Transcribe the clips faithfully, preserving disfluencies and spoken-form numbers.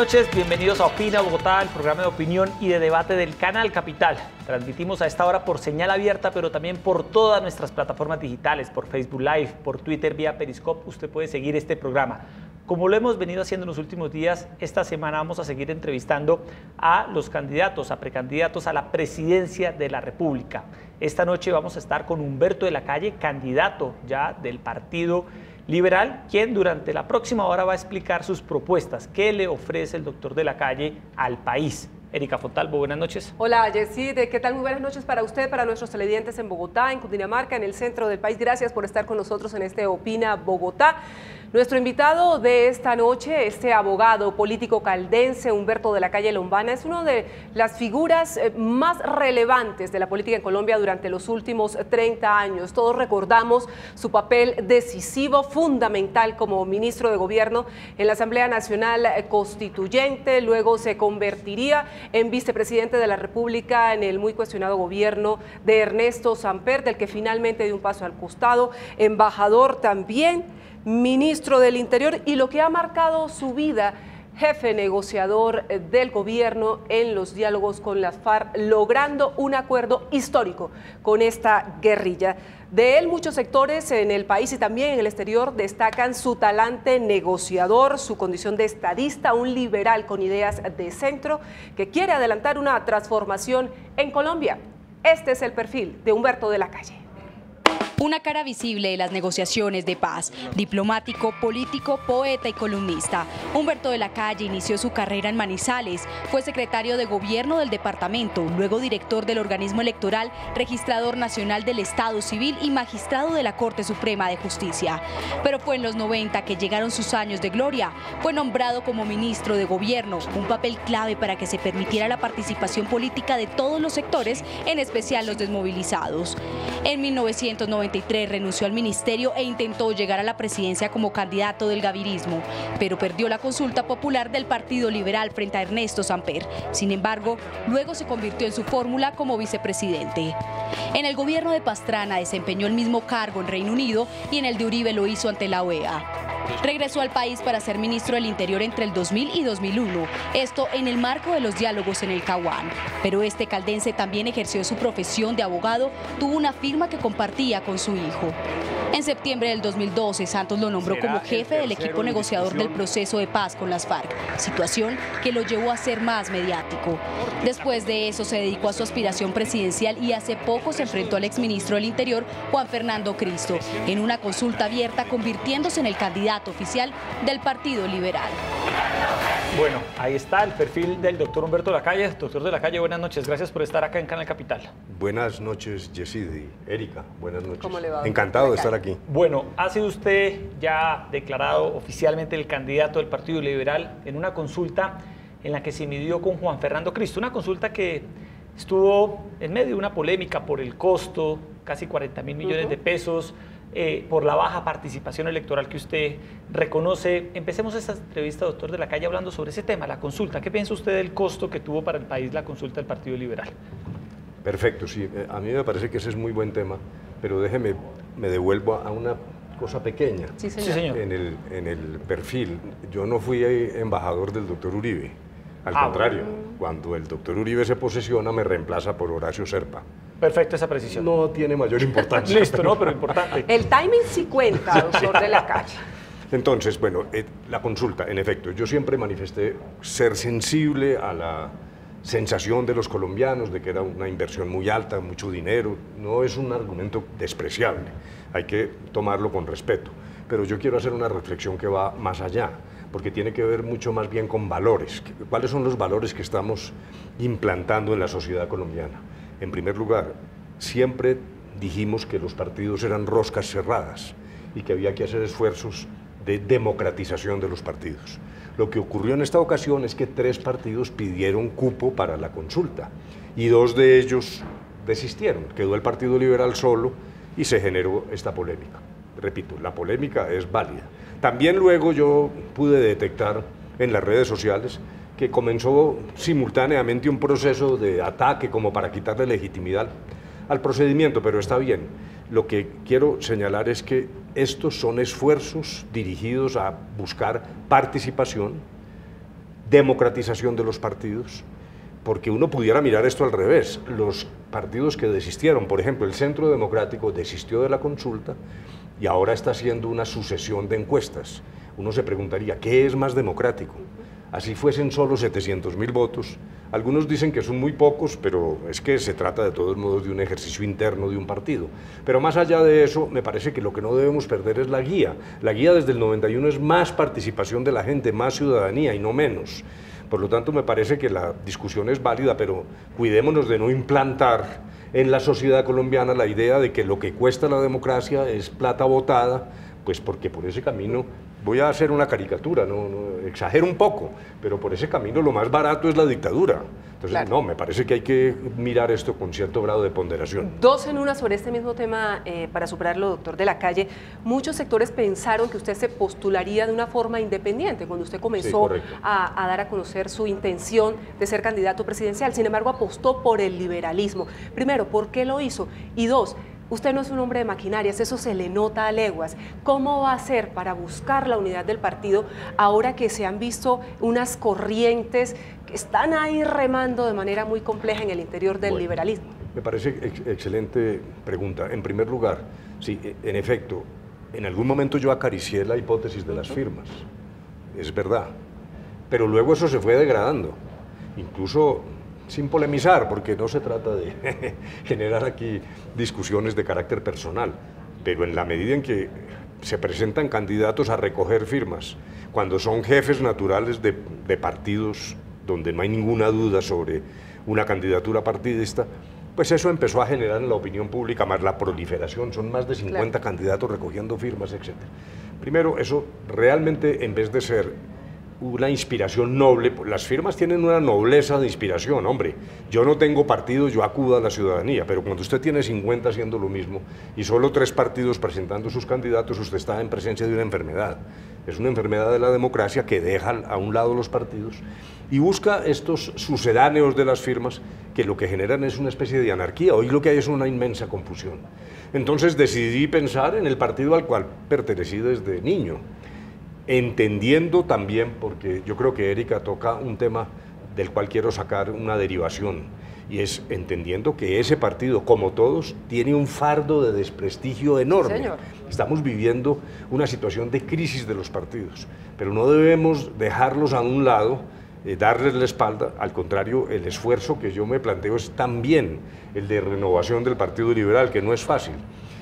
noches, bienvenidos a Opina Bogotá, el programa de opinión y de debate del Canal Capital. Transmitimos a esta hora por señal abierta, pero también por todas nuestras plataformas digitales, por Facebook Live, por Twitter, vía Periscope. Usted puede seguir este programa. Como lo hemos venido haciendo en los últimos días, esta semana vamos a seguir entrevistando a los candidatos, a precandidatos a la presidencia de la República. Esta noche vamos a estar con Humberto de la Calle, candidato ya del Partido Liberal, quien durante la próxima hora va a explicar sus propuestas, qué le ofrece el doctor de la Calle al país. Erika Fontalvo, buenas noches. Hola, Yesid, ¿qué tal? Muy buenas noches para usted, para nuestros televidentes en Bogotá, en Cundinamarca, en el centro del país. Gracias por estar con nosotros en este Opina Bogotá. Nuestro invitado de esta noche, este abogado político caldense, Humberto de la Calle Lombana, es una de las figuras más relevantes de la política en Colombia durante los últimos treinta años. Todos recordamos su papel decisivo, fundamental como ministro de Gobierno en la Asamblea Nacional Constituyente. Luego se convertiría en vicepresidente de la República en el muy cuestionado gobierno de Ernesto Samper, del que finalmente dio un paso al costado, embajador también, ministro del Interior y lo que ha marcado su vida, jefe negociador del gobierno en los diálogos con las FARC, logrando un acuerdo histórico con esta guerrilla. De él, muchos sectores en el país y también en el exterior destacan su talante negociador, su condición de estadista, un liberal con ideas de centro que quiere adelantar una transformación en Colombia. Este es el perfil de Humberto de la Calle. Una cara visible de las negociaciones de paz, diplomático, político, poeta y columnista. Humberto de la Calle inició su carrera en Manizales, fue secretario de gobierno del departamento, luego director del organismo electoral, registrador nacional del Estado Civil y magistrado de la Corte Suprema de Justicia. Pero fue en los noventa que llegaron sus años de gloria. Fue nombrado como ministro de gobierno, un papel clave para que se permitiera la participación política de todos los sectores, en especial los desmovilizados. En mil novecientos noventa y tres renunció al ministerio e intentó llegar a la presidencia como candidato del gavirismo, pero perdió la consulta popular del Partido Liberal frente a Ernesto Samper. Sin embargo, luego se convirtió en su fórmula como vicepresidente. En el gobierno de Pastrana desempeñó el mismo cargo en Reino Unido y en el de Uribe lo hizo ante la O E A. Regresó al país para ser ministro del Interior entre el dos mil y dos mil uno, esto en el marco de los diálogos en el Caguán. Pero este caldense también ejerció su profesión de abogado, tuvo una firma que compartía con su hijo. En septiembre del dos mil doce, Santos lo nombró como jefe del equipo negociador del proceso de paz con las FARC, situación que lo llevó a ser más mediático. Después de eso se dedicó a su aspiración presidencial y hace poco se enfrentó al exministro del Interior, Juan Fernando Cristo, en una consulta abierta, convirtiéndose en el candidato oficial del Partido Liberal. Bueno, ahí está el perfil del doctor Humberto de la Calle. Doctor de la Calle, buenas noches. Gracias por estar acá en Canal Capital. Buenas noches, Yesid y Erika. Buenas noches. ¿Cómo le va? Encantado de estar aquí. Bueno, ha sido usted ya declarado oficialmente el candidato del Partido Liberal en una consulta en la que se midió con Juan Fernando Cristo. Una consulta que estuvo en medio de una polémica por el costo, casi cuarenta mil millones uh-huh. de pesos, Eh, por la baja participación electoral que usted reconoce. Empecemos esta entrevista, doctor de la Calle, hablando sobre ese tema, la consulta. ¿Qué piensa usted del costo que tuvo para el país la consulta del Partido Liberal? Perfecto, sí. A mí me parece que ese es muy buen tema, pero déjeme, me devuelvo a una cosa pequeña. Sí, señor. Sí, señor. En el, en el perfil, yo no fui embajador del doctor Uribe. Al ah, contrario, bueno. cuando el doctor Uribe se posesiona, me reemplaza por Horacio Serpa. Perfecto esa precisión. No tiene mayor importancia. Listo, no, pero importante. El timing sí cuenta, doctor de la Calle. Entonces, bueno, eh, la consulta, en efecto, yo siempre manifesté ser sensible a la sensación de los colombianos de que era una inversión muy alta, mucho dinero. No es un argumento despreciable, hay que tomarlo con respeto. Pero yo quiero hacer una reflexión que va más allá, porque tiene que ver mucho más bien con valores. ¿Cuáles son los valores que estamos implantando en la sociedad colombiana? En primer lugar, siempre dijimos que los partidos eran roscas cerradas y que había que hacer esfuerzos de democratización de los partidos. Lo que ocurrió en esta ocasión es que tres partidos pidieron cupo para la consulta y dos de ellos desistieron. Quedó el Partido Liberal solo y se generó esta polémica. Repito, la polémica es válida. También luego yo pude detectar en las redes sociales que comenzó simultáneamente un proceso de ataque como para quitarle legitimidad al procedimiento, pero está bien. Lo que quiero señalar es que estos son esfuerzos dirigidos a buscar participación democratización de los partidos, porque uno pudiera mirar esto al revés. Los partidos que desistieron, por ejemplo, el Centro Democrático desistió de la consulta y ahora está haciendo una sucesión de encuestas. Uno se preguntaría, ¿qué es más democrático? Así fuesen solo setecientos mil votos. Algunos dicen que son muy pocos, pero es que se trata de todos modos de un ejercicio interno de un partido. Pero más allá de eso, me parece que lo que no debemos perder es la guía. La guía desde el noventa y uno es más participación de la gente, más ciudadanía y no menos. Por lo tanto, me parece que la discusión es válida, pero cuidémonos de no implantar en la sociedad colombiana la idea de que lo que cuesta la democracia es plata botada, pues porque por ese camino, voy a hacer una caricatura, no, no exagero un poco, pero por ese camino lo más barato es la dictadura. Entonces, claro, no, me parece que hay que mirar esto con cierto grado de ponderación. Dos en una sobre este mismo tema, eh, para superarlo, doctor de la Calle. Muchos sectores pensaron que usted se postularía de una forma independiente cuando usted comenzó sí, a, a dar a conocer su intención de ser candidato presidencial. Sin embargo, apostó por el liberalismo. Primero, ¿por qué lo hizo? Y dos, usted no es un hombre de maquinarias, eso se le nota a leguas. ¿Cómo va a hacer para buscar la unidad del partido ahora que se han visto unas corrientes que están ahí remando de manera muy compleja en el interior del bueno, liberalismo? Me parece ex excelente pregunta. En primer lugar, sí, en efecto, en algún momento yo acaricié la hipótesis de las firmas, es verdad, pero luego eso se fue degradando, incluso sin polemizar, porque no se trata de generar aquí discusiones de carácter personal, pero en la medida en que se presentan candidatos a recoger firmas, cuando son jefes naturales de, de partidos donde no hay ninguna duda sobre una candidatura partidista, pues eso empezó a generar en la opinión pública más la proliferación, son más de cincuenta claro. candidatos recogiendo firmas, etcétera. Primero, eso realmente, en vez de ser una inspiración noble, las firmas tienen una nobleza de inspiración, hombre, yo no tengo partido, yo acudo a la ciudadanía, pero cuando usted tiene cincuenta haciendo lo mismo y solo tres partidos presentando sus candidatos, usted está en presencia de una enfermedad, es una enfermedad de la democracia que deja a un lado los partidos y busca estos sucedáneos de las firmas que lo que generan es una especie de anarquía, hoy lo que hay es una inmensa confusión. Entonces decidí pensar en el partido al cual pertenecí desde niño, entendiendo también, porque yo creo que Erika toca un tema del cual quiero sacar una derivación, y es entendiendo que ese partido, como todos, tiene un fardo de desprestigio enorme. Sí, estamos viviendo una situación de crisis de los partidos, pero no debemos dejarlos a un lado, eh, darles la espalda, al contrario, el esfuerzo que yo me planteo es también el de renovación del Partido Liberal, que no es fácil.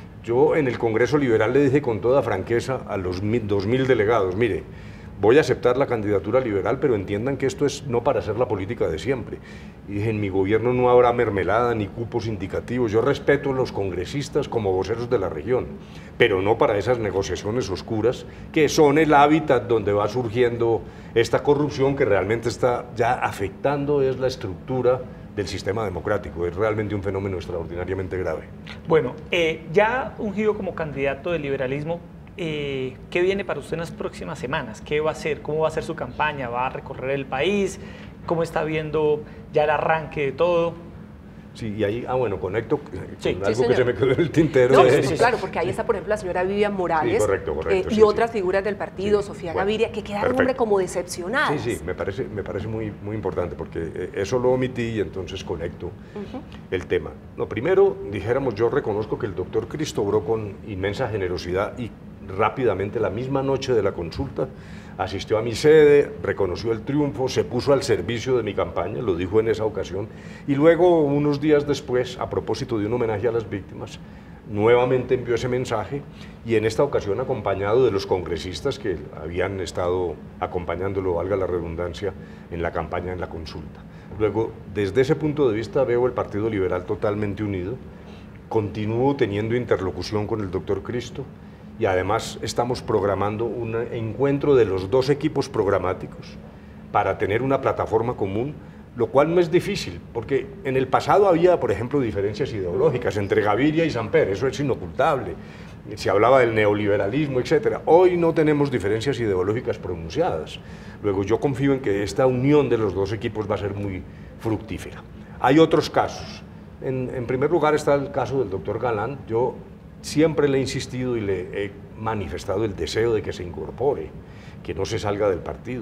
Yo en el Congreso Liberal le dije con toda franqueza a los dos mil delegados, mire, voy a aceptar la candidatura liberal, pero entiendan que esto es no para hacer la política de siempre. Y dije, en mi gobierno no habrá mermelada ni cupos indicativos, yo respeto a los congresistas como voceros de la región, pero no para esas negociaciones oscuras que son el hábitat donde va surgiendo esta corrupción que realmente está ya afectando es la estructura del sistema democrático, es realmente un fenómeno extraordinariamente grave. Bueno, eh, ya ungido como candidato del liberalismo, eh, ¿qué viene para usted en las próximas semanas? ¿Qué va a hacer? ¿Cómo va a ser su campaña? ¿Va a recorrer el país? ¿Cómo está viendo ya el arranque de todo? Sí, y ahí, ah bueno, conecto con sí, algo sí, que se me quedó en el tintero. No, de sí, sí, claro, porque ahí está, por ejemplo, la señora Vivian Morales sí, correcto, correcto, eh, y sí, otras sí. figuras del partido, sí, Sofía bueno, Gaviria, que quedaron, perfecto. hombre, como decepcionadas. Sí, sí, me parece, me parece muy, muy importante, porque eso lo omití y entonces conecto uh-huh. el tema. No, primero, dijéramos, yo reconozco que el doctor Cristo obró con inmensa generosidad y rápidamente, la misma noche de la consulta, asistió a mi sede, reconoció el triunfo, se puso al servicio de mi campaña, lo dijo en esa ocasión, y luego, unos días después, a propósito de un homenaje a las víctimas, nuevamente envió ese mensaje, y en esta ocasión acompañado de los congresistas que habían estado acompañándolo, valga la redundancia, en la campaña, en la consulta. Luego, desde ese punto de vista, veo el Partido Liberal totalmente unido, continúo teniendo interlocución con el doctor Cristo, y además estamos programando un encuentro de los dos equipos programáticos para tener una plataforma común, lo cual no es difícil, porque en el pasado había, por ejemplo, diferencias ideológicas entre Gaviria y Samper, eso es inocultable, se hablaba del neoliberalismo, etcétera. Hoy no tenemos diferencias ideológicas pronunciadas, luego yo confío en que esta unión de los dos equipos va a ser muy fructífera. Hay otros casos, en, en primer lugar está el caso del doctor Galán. Yo siempre le he insistido y le he manifestado el deseo de que se incorpore, que no se salga del partido,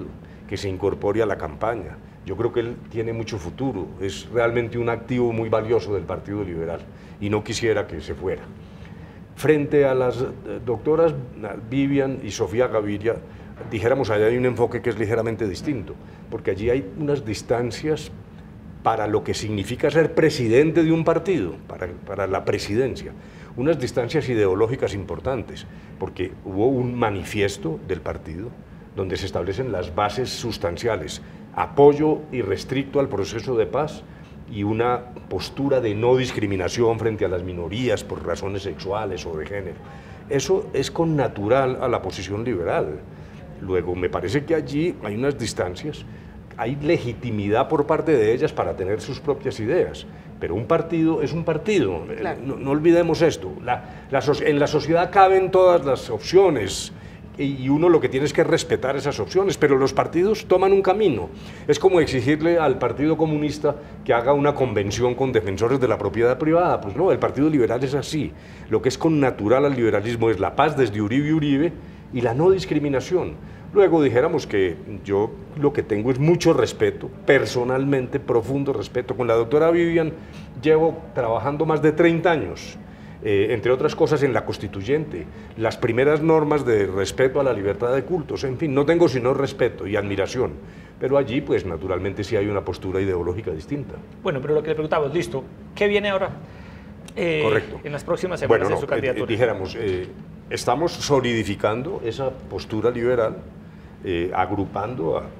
que se incorpore a la campaña. Yo creo que él tiene mucho futuro, es realmente un activo muy valioso del Partido Liberal y no quisiera que se fuera. Frente a las doctoras Vivian y Sofía Gaviria, dijéramos, allá hay un enfoque que es ligeramente distinto, porque allí hay unas distancias para lo que significa ser presidente de un partido, para, para la presidencia, unas distancias ideológicas importantes, porque hubo un manifiesto del partido donde se establecen las bases sustanciales, apoyo irrestricto al proceso de paz y una postura de no discriminación frente a las minorías por razones sexuales o de género. Eso es connatural a la posición liberal. Luego, me parece que allí hay unas distancias, hay legitimidad por parte de ellas para tener sus propias ideas, pero un partido es un partido, claro. no, no olvidemos esto, la, la, en la sociedad caben todas las opciones, y uno lo que tiene es que respetar esas opciones, pero los partidos toman un camino. Es como exigirle al Partido Comunista que haga una convención con defensores de la propiedad privada. Pues no, el Partido Liberal es así. Lo que es connatural al liberalismo es la paz desde Uribe y Uribe y la no discriminación. Luego dijéramos que yo lo que tengo es mucho respeto, personalmente profundo respeto. Con la doctora Vivian llevo trabajando más de treinta años. Eh, entre otras cosas en la Constituyente, las primeras normas de respeto a la libertad de cultos, en fin, no tengo sino respeto y admiración, pero allí pues naturalmente sí hay una postura ideológica distinta. Bueno, pero lo que le preguntamos, listo, ¿qué viene ahora eh, Correcto. en las próximas semanas bueno, no, de su candidatura? Eh, dijéramos, eh, estamos solidificando esa postura liberal, eh, agrupando a, a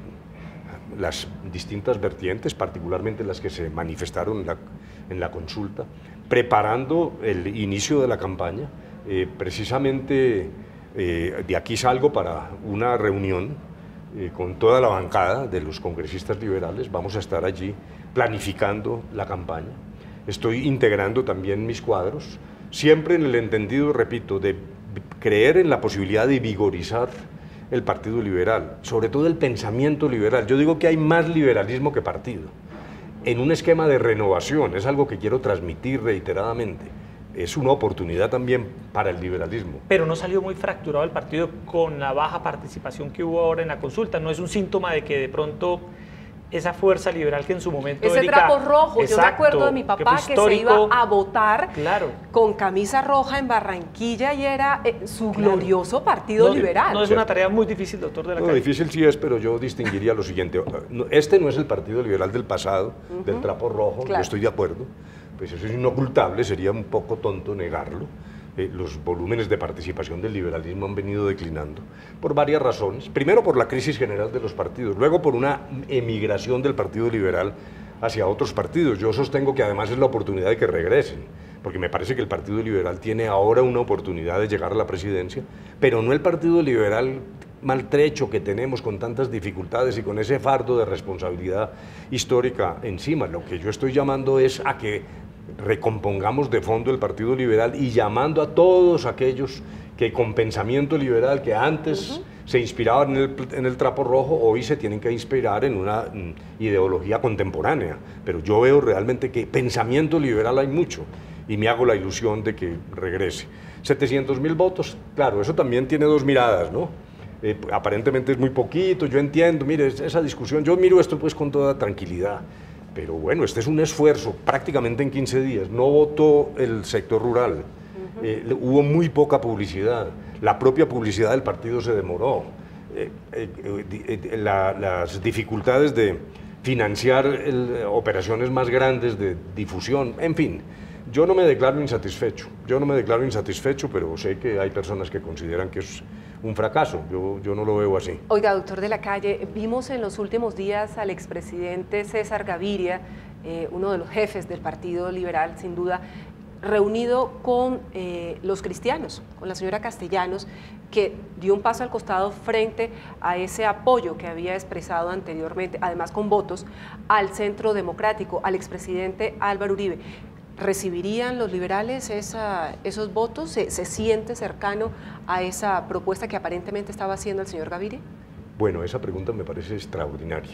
las distintas vertientes, particularmente las que se manifestaron en la, en la consulta, preparando el inicio de la campaña. Eh, precisamente eh, de aquí salgo para una reunión eh, con toda la bancada de los congresistas liberales. Vamos a estar allí planificando la campaña. Estoy integrando también mis cuadros, siempre en el entendido, repito, de creer en la posibilidad de vigorizar el Partido Liberal, sobre todo el pensamiento liberal. Yo digo que hay más liberalismo que partido, en un esquema de renovación, es algo que quiero transmitir reiteradamente. Es una oportunidad también para el liberalismo. Pero no salió muy fracturado el partido con la baja participación que hubo ahora en la consulta. ¿No es un síntoma de que de pronto esa fuerza liberal que en su momento ese Erika, trapo rojo, exacto, yo me acuerdo de mi papá que, que se iba a votar claro. con camisa roja en Barranquilla y era eh, su claro. glorioso Partido no, Liberal. No es una tarea muy difícil, doctor de la no, Calle. Difícil sí es, pero yo distinguiría lo siguiente. Este no es el Partido Liberal del pasado, uh-huh. del trapo rojo, claro. yo estoy de acuerdo. Pues eso es inocultable, sería un poco tonto negarlo. Eh, los volúmenes de participación del liberalismo han venido declinando por varias razones. Primero por la crisis general de los partidos, luego por una emigración del Partido Liberal hacia otros partidos. Yo sostengo que además es la oportunidad de que regresen, porque me parece que el Partido Liberal tiene ahora una oportunidad de llegar a la presidencia, pero no el Partido Liberal maltrecho que tenemos con tantas dificultades y con ese fardo de responsabilidad histórica encima. Lo que yo estoy llamando es a que recompongamos de fondo el Partido Liberal y llamando a todos aquellos que con pensamiento liberal que antes uh-huh. se inspiraban en el, en el trapo rojo, hoy se tienen que inspirar en una mm, ideología contemporánea. Pero yo veo realmente que pensamiento liberal hay mucho y me hago la ilusión de que regrese. setecientos mil votos, claro, eso también tiene dos miradas, ¿no? Eh, aparentemente es muy poquito, yo entiendo, mire, esa discusión, yo miro esto pues con toda tranquilidad. Pero bueno, este es un esfuerzo, prácticamente en quince días, no votó el sector rural, uh-huh. eh, hubo muy poca publicidad, la propia publicidad del partido se demoró, eh, eh, eh, la, las dificultades de financiar el, operaciones más grandes de difusión, en fin, yo no me declaro insatisfecho, yo no me declaro insatisfecho, pero sé que hay personas que consideran que es un fracaso, yo, yo no lo veo así. Oiga, doctor de la Calle, vimos en los últimos días al expresidente César Gaviria, eh, uno de los jefes del Partido Liberal, sin duda, reunido con eh, los cristianos, con la señora Castellanos, que dio un paso al costado frente a ese apoyo que había expresado anteriormente, además con votos, al Centro Democrático, al expresidente Álvaro Uribe. ¿Recibirían los liberales esa, esos votos? ¿Se, ¿Se siente cercano a esa propuesta que aparentemente estaba haciendo el señor Gaviria? Bueno, esa pregunta me parece extraordinaria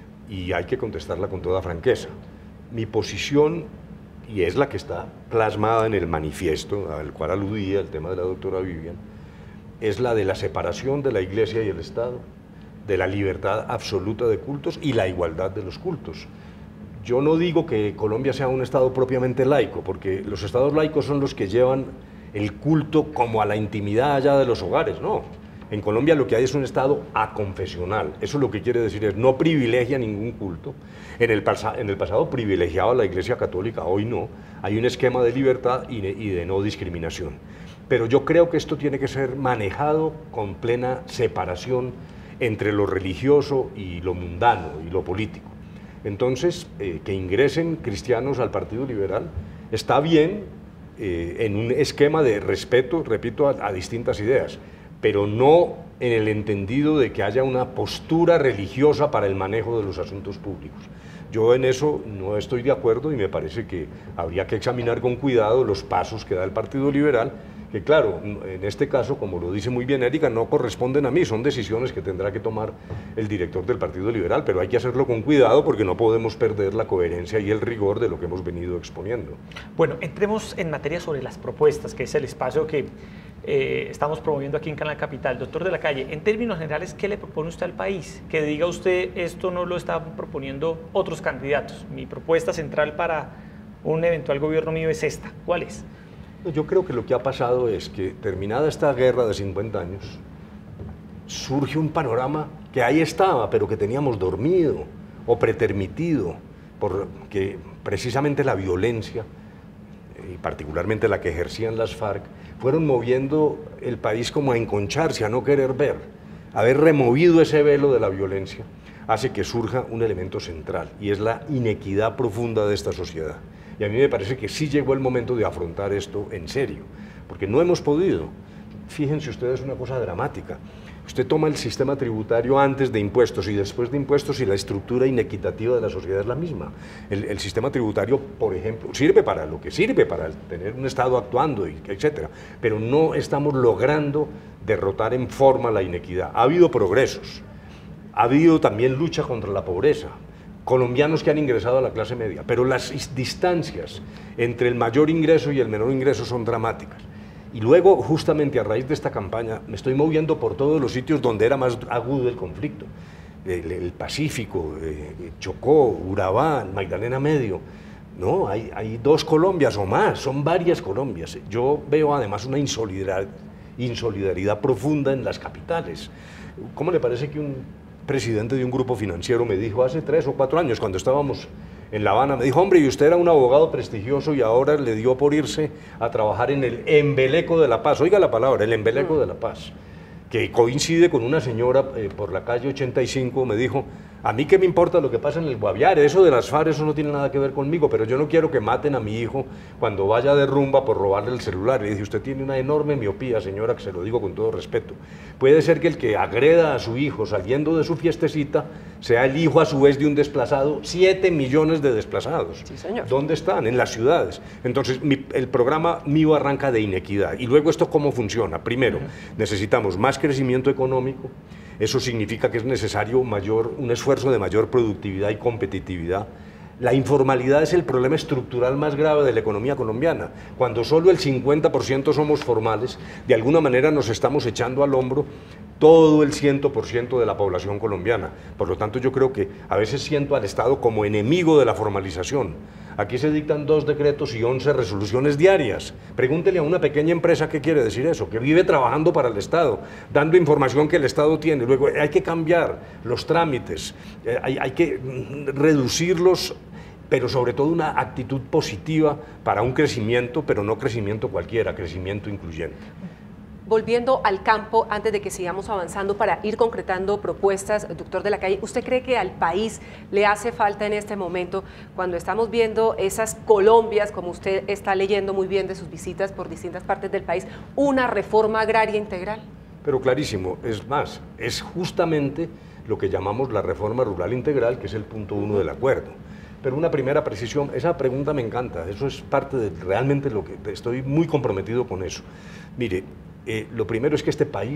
y hay que contestarla con toda franqueza. Mi posición, y es la que está plasmada en el manifiesto al cual aludía el tema de la doctora Vivian, es la de la separación de la Iglesia y el Estado, de la libertad absoluta de cultos y la igualdad de los cultos. Yo no digo que Colombia sea un Estado propiamente laico, porque los Estados laicos son los que llevan el culto como a la intimidad allá de los hogares, no. En Colombia lo que hay es un Estado aconfesional. Eso lo que quiere decir es no privilegia ningún culto. En el, en el pasado privilegiaba a la Iglesia Católica, hoy no. Hay un esquema de libertad y de, y de no discriminación. Pero yo creo que esto tiene que ser manejado con plena separación entre lo religioso y lo mundano y lo político. Entonces, eh, que ingresen cristianos al Partido Liberal está bien eh, en un esquema de respeto, repito, a, a distintas ideas, pero no en el entendido de que haya una postura religiosa para el manejo de los asuntos públicos. Yo en eso no estoy de acuerdo y me parece que habría que examinar con cuidado los pasos que da el Partido Liberal, que claro, en este caso, como lo dice muy bien Erika, no corresponden a mí, son decisiones que tendrá que tomar el director del Partido Liberal, pero hay que hacerlo con cuidado porque no podemos perder la coherencia y el rigor de lo que hemos venido exponiendo. Bueno, entremos en materia sobre las propuestas, que es el espacio que eh, estamos promoviendo aquí en Canal Capital. Doctor de la Calle, en términos generales, ¿qué le propone usted al país? Que diga usted, esto no lo están proponiendo otros candidatos. Mi propuesta central para un eventual gobierno mío es esta. ¿Cuál es? Yo creo que lo que ha pasado es que, terminada esta guerra de cincuenta años, surge un panorama que ahí estaba, pero que teníamos dormido o pretermitido, porque precisamente la violencia, y particularmente la que ejercían las FARC, fueron moviendo el país como a enconcharse, a no querer ver. Haber removido ese velo de la violencia hace que surja un elemento central, y es la inequidad profunda de esta sociedad. Y a mí me parece que sí llegó el momento de afrontar esto en serio, porque no hemos podido. Fíjense ustedes una cosa dramática. Usted toma el sistema tributario antes de impuestos y después de impuestos y la estructura inequitativa de la sociedad es la misma. El, el sistema tributario, por ejemplo, sirve para lo que sirve, para tener un Estado actuando, etcétera, pero no estamos logrando derrotar en forma la inequidad. Ha habido progresos, ha habido también lucha contra la pobreza, colombianos que han ingresado a la clase media, pero las distancias entre el mayor ingreso y el menor ingreso son dramáticas. Y luego, justamente a raíz de esta campaña, me estoy moviendo por todos los sitios donde era más agudo el conflicto. El, el Pacífico, eh, Chocó, Urabá, Magdalena Medio. No, hay, hay dos Colombias o más, son varias Colombias. Yo veo además una insolidaridad, insolidaridad profunda en las capitales. ¿Cómo le parece que un presidente de un grupo financiero me dijo hace tres o cuatro años, cuando estábamos en La Habana, me dijo, hombre, y usted era un abogado prestigioso y ahora le dio por irse a trabajar en el embeleco de La Paz? Oiga la palabra, el embeleco de La Paz, que coincide con una señora eh, por la calle ochenta y cinco, me dijo, a mí qué me importa lo que pasa en el Guaviare, eso de las FARC, eso no tiene nada que ver conmigo, pero yo no quiero que maten a mi hijo cuando vaya de rumba por robarle el celular. Le dije, usted tiene una enorme miopía, señora, que se lo digo con todo respeto. Puede ser que el que agreda a su hijo saliendo de su fiestecita sea el hijo a su vez de un desplazado, siete millones de desplazados. Sí, señor. ¿Dónde están? En las ciudades. Entonces, mi, el programa mío arranca de inequidad. Y luego, ¿esto cómo funciona? Primero, uh-huh. necesitamos más crecimiento económico. Eso significa que es necesario mayor, un esfuerzo de mayor productividad y competitividad. La informalidad es el problema estructural más grave de la economía colombiana. Cuando solo el cincuenta por ciento somos formales, de alguna manera nos estamos echando al hombro todo el cien por ciento de la población colombiana. Por lo tanto, yo creo que a veces siento al Estado como enemigo de la formalización. Aquí se dictan dos decretos y once resoluciones diarias. Pregúntele a una pequeña empresa qué quiere decir eso, que vive trabajando para el Estado, dando información que el Estado tiene. Luego hay que cambiar los trámites, eh, hay, hay que reducirlos, pero sobre todo una actitud positiva para un crecimiento, pero no crecimiento cualquiera, crecimiento incluyente. Volviendo al campo, antes de que sigamos avanzando para ir concretando propuestas, doctor de la Calle, ¿usted cree que al país le hace falta en este momento, cuando estamos viendo esas Colombias, como usted está leyendo muy bien de sus visitas por distintas partes del país, una reforma agraria integral? Pero clarísimo, es más, es justamente lo que llamamos la reforma rural integral, que es el punto uno del acuerdo. Pero una primera precisión, esa pregunta me encanta, eso es parte de realmente lo que estoy muy comprometido con eso. Mire, Eh, lo primero es que este país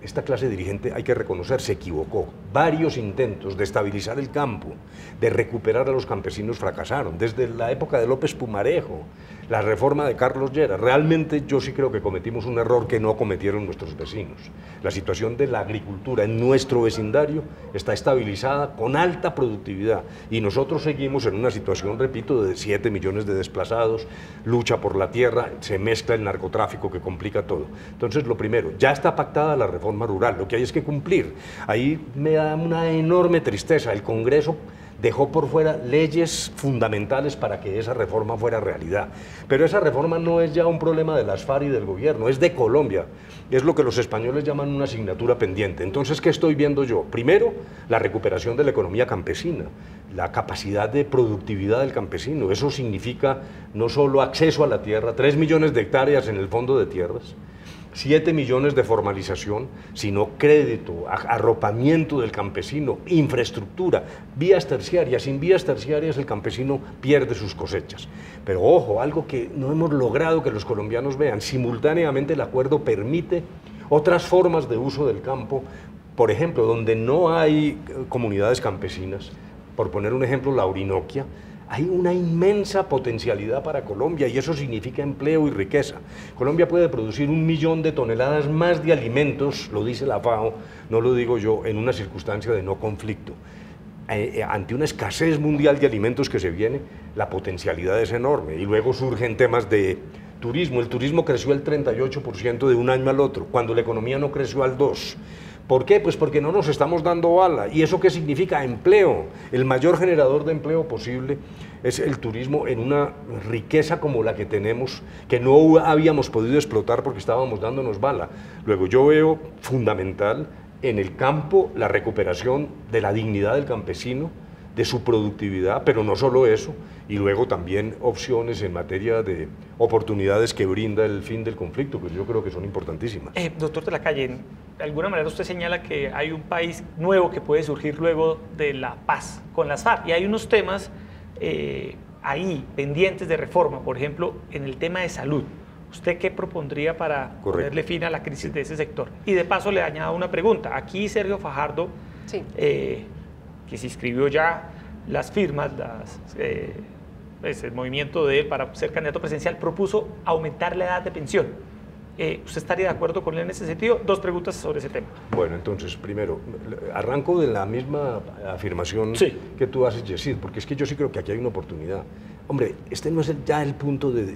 esta clase dirigente, hay que reconocer, se equivocó. Varios intentos de estabilizar el campo, de recuperar a los campesinos fracasaron, desde la época de López Pumarejo, la reforma de Carlos Lleras. Realmente yo sí creo que cometimos un error que no cometieron nuestros vecinos. La situación de la agricultura en nuestro vecindario está estabilizada con alta productividad y nosotros seguimos en una situación, repito, de siete millones de desplazados, lucha por la tierra, se mezcla el narcotráfico que complica todo. Entonces, lo primero, ya está pactada la reforma rural, lo que hay es que cumplir. Ahí me da una enorme tristeza, el Congreso dejó por fuera leyes fundamentales para que esa reforma fuera realidad. Pero esa reforma no es ya un problema de las FARC y del gobierno, es de Colombia. Es lo que los españoles llaman una asignatura pendiente. Entonces, ¿qué estoy viendo yo? Primero, la recuperación de la economía campesina, la capacidad de productividad del campesino. Eso significa no solo acceso a la tierra, tres millones de hectáreas en el fondo de tierras, siete millones de formalización, sino crédito, arropamiento del campesino, infraestructura, vías terciarias. Sin vías terciarias el campesino pierde sus cosechas. Pero ojo, algo que no hemos logrado que los colombianos vean, simultáneamente el acuerdo permite otras formas de uso del campo, por ejemplo, donde no hay comunidades campesinas, por poner un ejemplo, la Orinoquia, hay una inmensa potencialidad para Colombia y eso significa empleo y riqueza. Colombia puede producir un millón de toneladas más de alimentos, lo dice la FAO, no lo digo yo, en una circunstancia de no conflicto. Eh, eh, ante una escasez mundial de alimentos que se viene, la potencialidad es enorme. Y luego surgen temas de turismo. El turismo creció el treinta y ocho por ciento de un año al otro, cuando la economía no creció al dos por ciento. ¿Por qué? Pues porque no nos estamos dando bala. ¿Y eso qué significa? Empleo. El mayor generador de empleo posible es el turismo en una riqueza como la que tenemos, que no habíamos podido explotar porque estábamos dándonos bala. Luego yo veo fundamental en el campo la recuperación de la dignidad del campesino, de su productividad, pero no solo eso, y luego también opciones en materia de oportunidades que brinda el fin del conflicto, que yo creo que son importantísimas. Eh, doctor de la Calle, de alguna manera usted señala que hay un país nuevo que puede surgir luego de la paz con las FARC, y hay unos temas eh, ahí pendientes de reforma, por ejemplo, en el tema de salud. ¿Usted qué propondría para Correcto. ponerle fin a la crisis de ese sector? Y de paso le añado una pregunta. Aquí Sergio Fajardo, sí. eh, que se inscribió ya las firmas, las, eh, pues el movimiento de él para ser candidato presidencial, propuso aumentar la edad de pensión. Eh, ¿Usted estaría de acuerdo con él en ese sentido? Dos preguntas sobre ese tema. Bueno, entonces, primero, arranco de la misma afirmación sí. que tú haces, Yesid, porque es que yo sí creo que aquí hay una oportunidad. Hombre, este no es el, ya el punto de...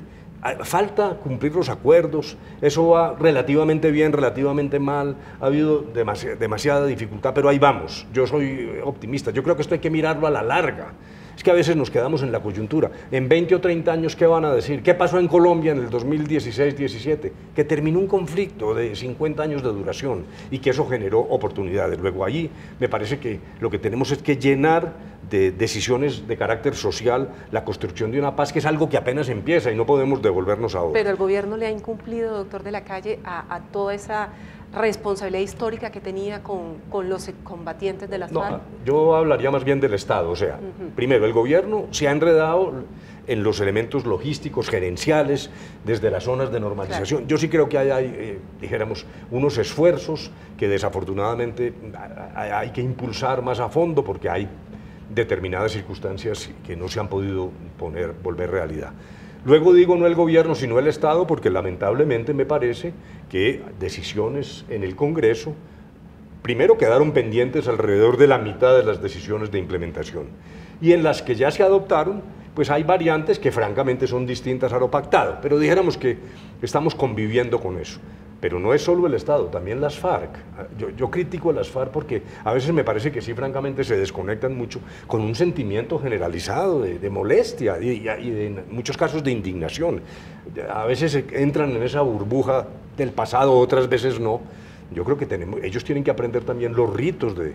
Falta cumplir los acuerdos, eso va relativamente bien, relativamente mal, ha habido demasi- demasiada dificultad, pero ahí vamos, yo soy optimista, yo creo que esto hay que mirarlo a la larga. Es que a veces nos quedamos en la coyuntura. En veinte o treinta años, ¿qué van a decir? ¿Qué pasó en Colombia en el dos mil dieciséis diecisiete? Que terminó un conflicto de cincuenta años de duración y que eso generó oportunidades. Luego allí me parece que lo que tenemos es que llenar de decisiones de carácter social la construcción de una paz, que es algo que apenas empieza y no podemos devolvernos ahora. Pero el gobierno le ha incumplido, doctor de la Calle, a, a toda esa responsabilidad histórica que tenía con, con los combatientes de las no, FARC. Yo hablaría más bien del Estado, o sea, uh-huh. primero, el gobierno se ha enredado en los elementos logísticos, gerenciales, desde las zonas de normalización. Claro. Yo sí creo que hay, hay eh, dijéramos, unos esfuerzos que desafortunadamente hay, hay que impulsar más a fondo porque hay determinadas circunstancias que no se han podido poner, volver realidad. Luego digo no el gobierno, sino el Estado, porque lamentablemente me parece que decisiones en el Congreso, primero quedaron pendientes alrededor de la mitad de las decisiones de implementación, y en las que ya se adoptaron, pues hay variantes que francamente son distintas a lo pactado, pero dijéramos que estamos conviviendo con eso. Pero no es solo el Estado, también las FARC. Yo, yo critico a las FARC porque a veces me parece que sí, francamente, se desconectan mucho con un sentimiento generalizado de, de molestia y, y de, en muchos casos de indignación. A veces entran en esa burbuja del pasado, otras veces no. Yo creo que tenemos, ellos tienen que aprender también los ritos de,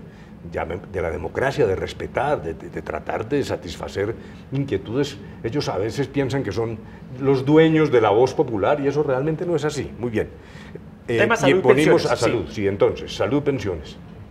de la democracia, de respetar, de, de, de tratar de satisfacer inquietudes. Ellos a veces piensan que son los dueños de la voz popular y eso realmente no es así. Muy bien. Eh, Tema salud, y ponimos pensiones, a salud, sí. sí, entonces, salud, pensiones.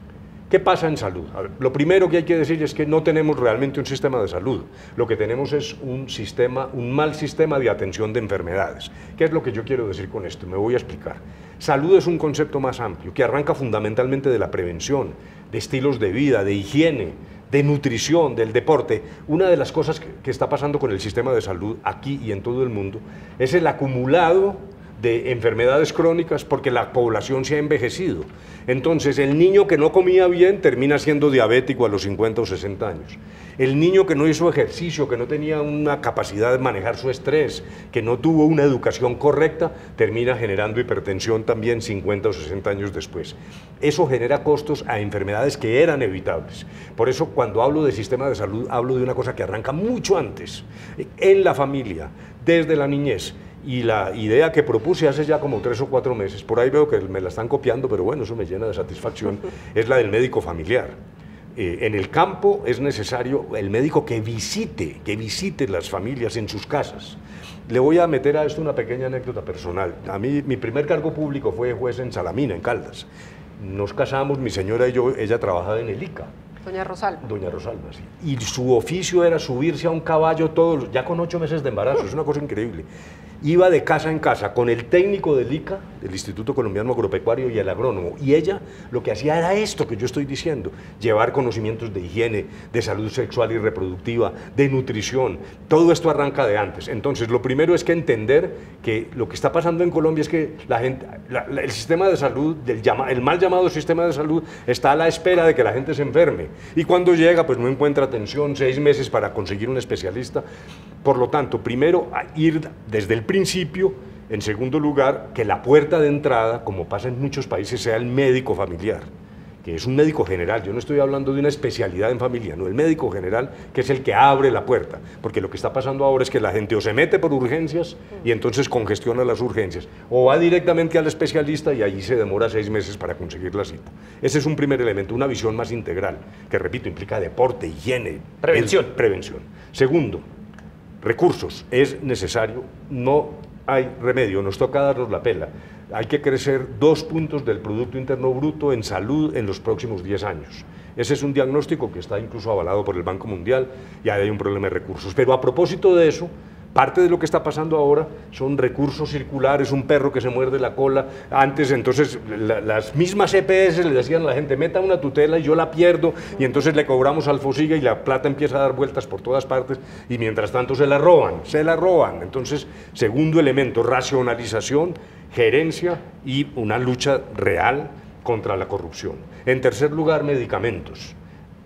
¿Qué pasa en salud? A ver, lo primero que hay que decir es que no tenemos realmente un sistema de salud. Lo que tenemos es un sistema, un mal sistema de atención de enfermedades. ¿Qué es lo que yo quiero decir con esto? Me voy a explicar. Salud es un concepto más amplio, que arranca fundamentalmente de la prevención, de estilos de vida, de higiene, de nutrición, del deporte. Una de las cosas que, que está pasando con el sistema de salud aquí y en todo el mundo es el acumulado de enfermedades crónicas porque la población se ha envejecido. Entonces, el niño que no comía bien termina siendo diabético a los cincuenta o sesenta años. El niño que no hizo ejercicio, que no tenía una capacidad de manejar su estrés, que no tuvo una educación correcta, termina generando hipertensión también cincuenta o sesenta años después. Eso genera costos a enfermedades que eran evitables. Por eso, cuando hablo de sistema de salud, hablo de una cosa que arranca mucho antes, en la familia, desde la niñez. Y la idea que propuse hace ya como tres o cuatro meses, por ahí veo que me la están copiando, pero bueno, eso me llena de satisfacción, es la del médico familiar. Eh, en el campo es necesario el médico que visite, que visite las familias en sus casas. Le voy a meter a esto una pequeña anécdota personal. A mí, mi primer cargo público fue juez en Salamina, en Caldas. Nos casamos, mi señora y yo, ella trabajaba en el I C A. Doña Rosalba. Doña Rosalba, sí. Y su oficio era subirse a un caballo todos, ya con ocho meses de embarazo, es una cosa increíble. Iba de casa en casa con el técnico del I C A, del Instituto Colombiano Agropecuario, y el agrónomo. Y ella lo que hacía era esto que yo estoy diciendo, llevar conocimientos de higiene, de salud sexual y reproductiva, de nutrición. Todo esto arranca de antes. Entonces, lo primero es que entender que lo que está pasando en Colombia es que la gente, la, la, el sistema de salud, del llama, el mal llamado sistema de salud, está a la espera de que la gente se enferme. Y cuando llega, pues no encuentra atención, seis meses para conseguir un especialista. Por lo tanto, primero, ir desde el principio. En segundo lugar, que la puerta de entrada, como pasa en muchos países, sea el médico familiar, que es un médico general. Yo no estoy hablando de una especialidad en familia, no, el médico general, que es el que abre la puerta, porque lo que está pasando ahora es que la gente o se mete por urgencias y entonces congestiona las urgencias, o va directamente al especialista y allí se demora seis meses para conseguir la cita. Ese es un primer elemento, una visión más integral, que repito, implica deporte, higiene, prevención. prevención. Segundo, recursos. Es necesario, no hay remedio, nos toca darnos la pela. Hay que crecer dos puntos del Producto Interno Bruto en salud en los próximos diez años. Ese es un diagnóstico que está incluso avalado por el Banco Mundial y hay un problema de recursos. Pero a propósito de eso, parte de lo que está pasando ahora son recursos circulares, un perro que se muerde la cola. Antes, entonces, la, las mismas E P S le decían a la gente, meta una tutela y yo la pierdo, y entonces le cobramos al Fosiga y la plata empieza a dar vueltas por todas partes, y mientras tanto se la roban, se la roban. Entonces, segundo elemento, racionalización, gerencia y una lucha real contra la corrupción. En tercer lugar, medicamentos.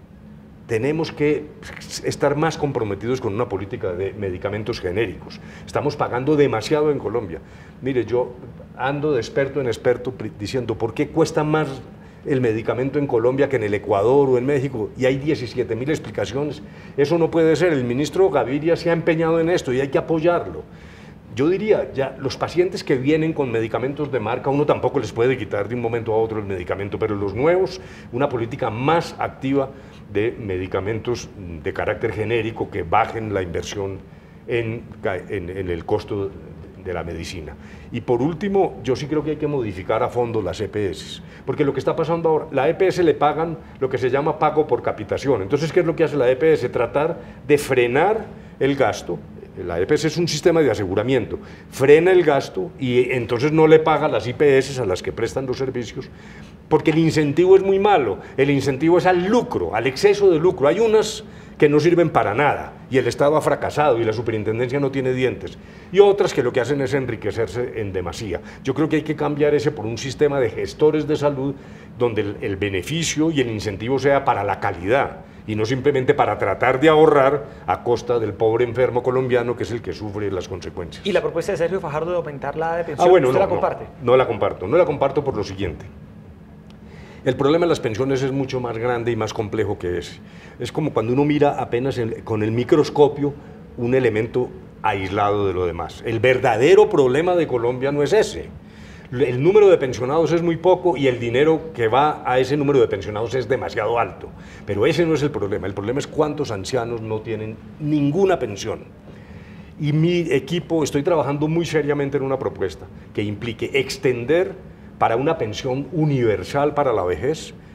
Tenemos que estar más comprometidos con una política de medicamentos genéricos. Estamos pagando demasiado en Colombia. Mire, yo ando de experto en experto diciendo, ¿por qué cuesta más el medicamento en Colombia que en el Ecuador o en México? Y hay diecisiete mil explicaciones. Eso no puede ser. El ministro Gaviria se ha empeñado en esto y hay que apoyarlo. Yo diría, ya los pacientes que vienen con medicamentos de marca, uno tampoco les puede quitar de un momento a otro el medicamento, pero los nuevos, una política más activa de medicamentos de carácter genérico que bajen la inversión en, en, en el costo de la medicina. Y por último, yo sí creo que hay que modificar a fondo las E P S, porque lo que está pasando ahora, la E P S le pagan lo que se llama pago por capitación. Entonces, ¿qué es lo que hace la E P S? Tratar de frenar el gasto. La E P S es un sistema de aseguramiento, frena el gasto y entonces no le paga las I P S a las que prestan los servicios, porque el incentivo es muy malo, el incentivo es al lucro, al exceso de lucro. Hay unas que no sirven para nada y el Estado ha fracasado y la superintendencia no tiene dientes, y otras que lo que hacen es enriquecerse en demasía. Yo creo que hay que cambiar ese por un sistema de gestores de salud donde el, el beneficio y el incentivo sea para la calidad y no simplemente para tratar de ahorrar a costa del pobre enfermo colombiano, que es el que sufre las consecuencias. ¿Y la propuesta de Sergio Fajardo de aumentar la de pensión, ah, bueno, usted no, la comparte? No, no la comparto, no la comparto por lo siguiente. El problema de las pensiones es mucho más grande y más complejo que ese. Es como cuando uno mira apenas en, con el microscopio un elemento aislado de lo demás. El verdadero problema de Colombia no es ese. El número de pensionados es muy poco y el dinero que va a ese número de pensionados es demasiado alto. Pero ese no es el problema. El problema es cuántos ancianos no tienen ninguna pensión. Y mi equipo, estoy trabajando muy seriamente en una propuesta que implique extender para una pensión universal para la vejez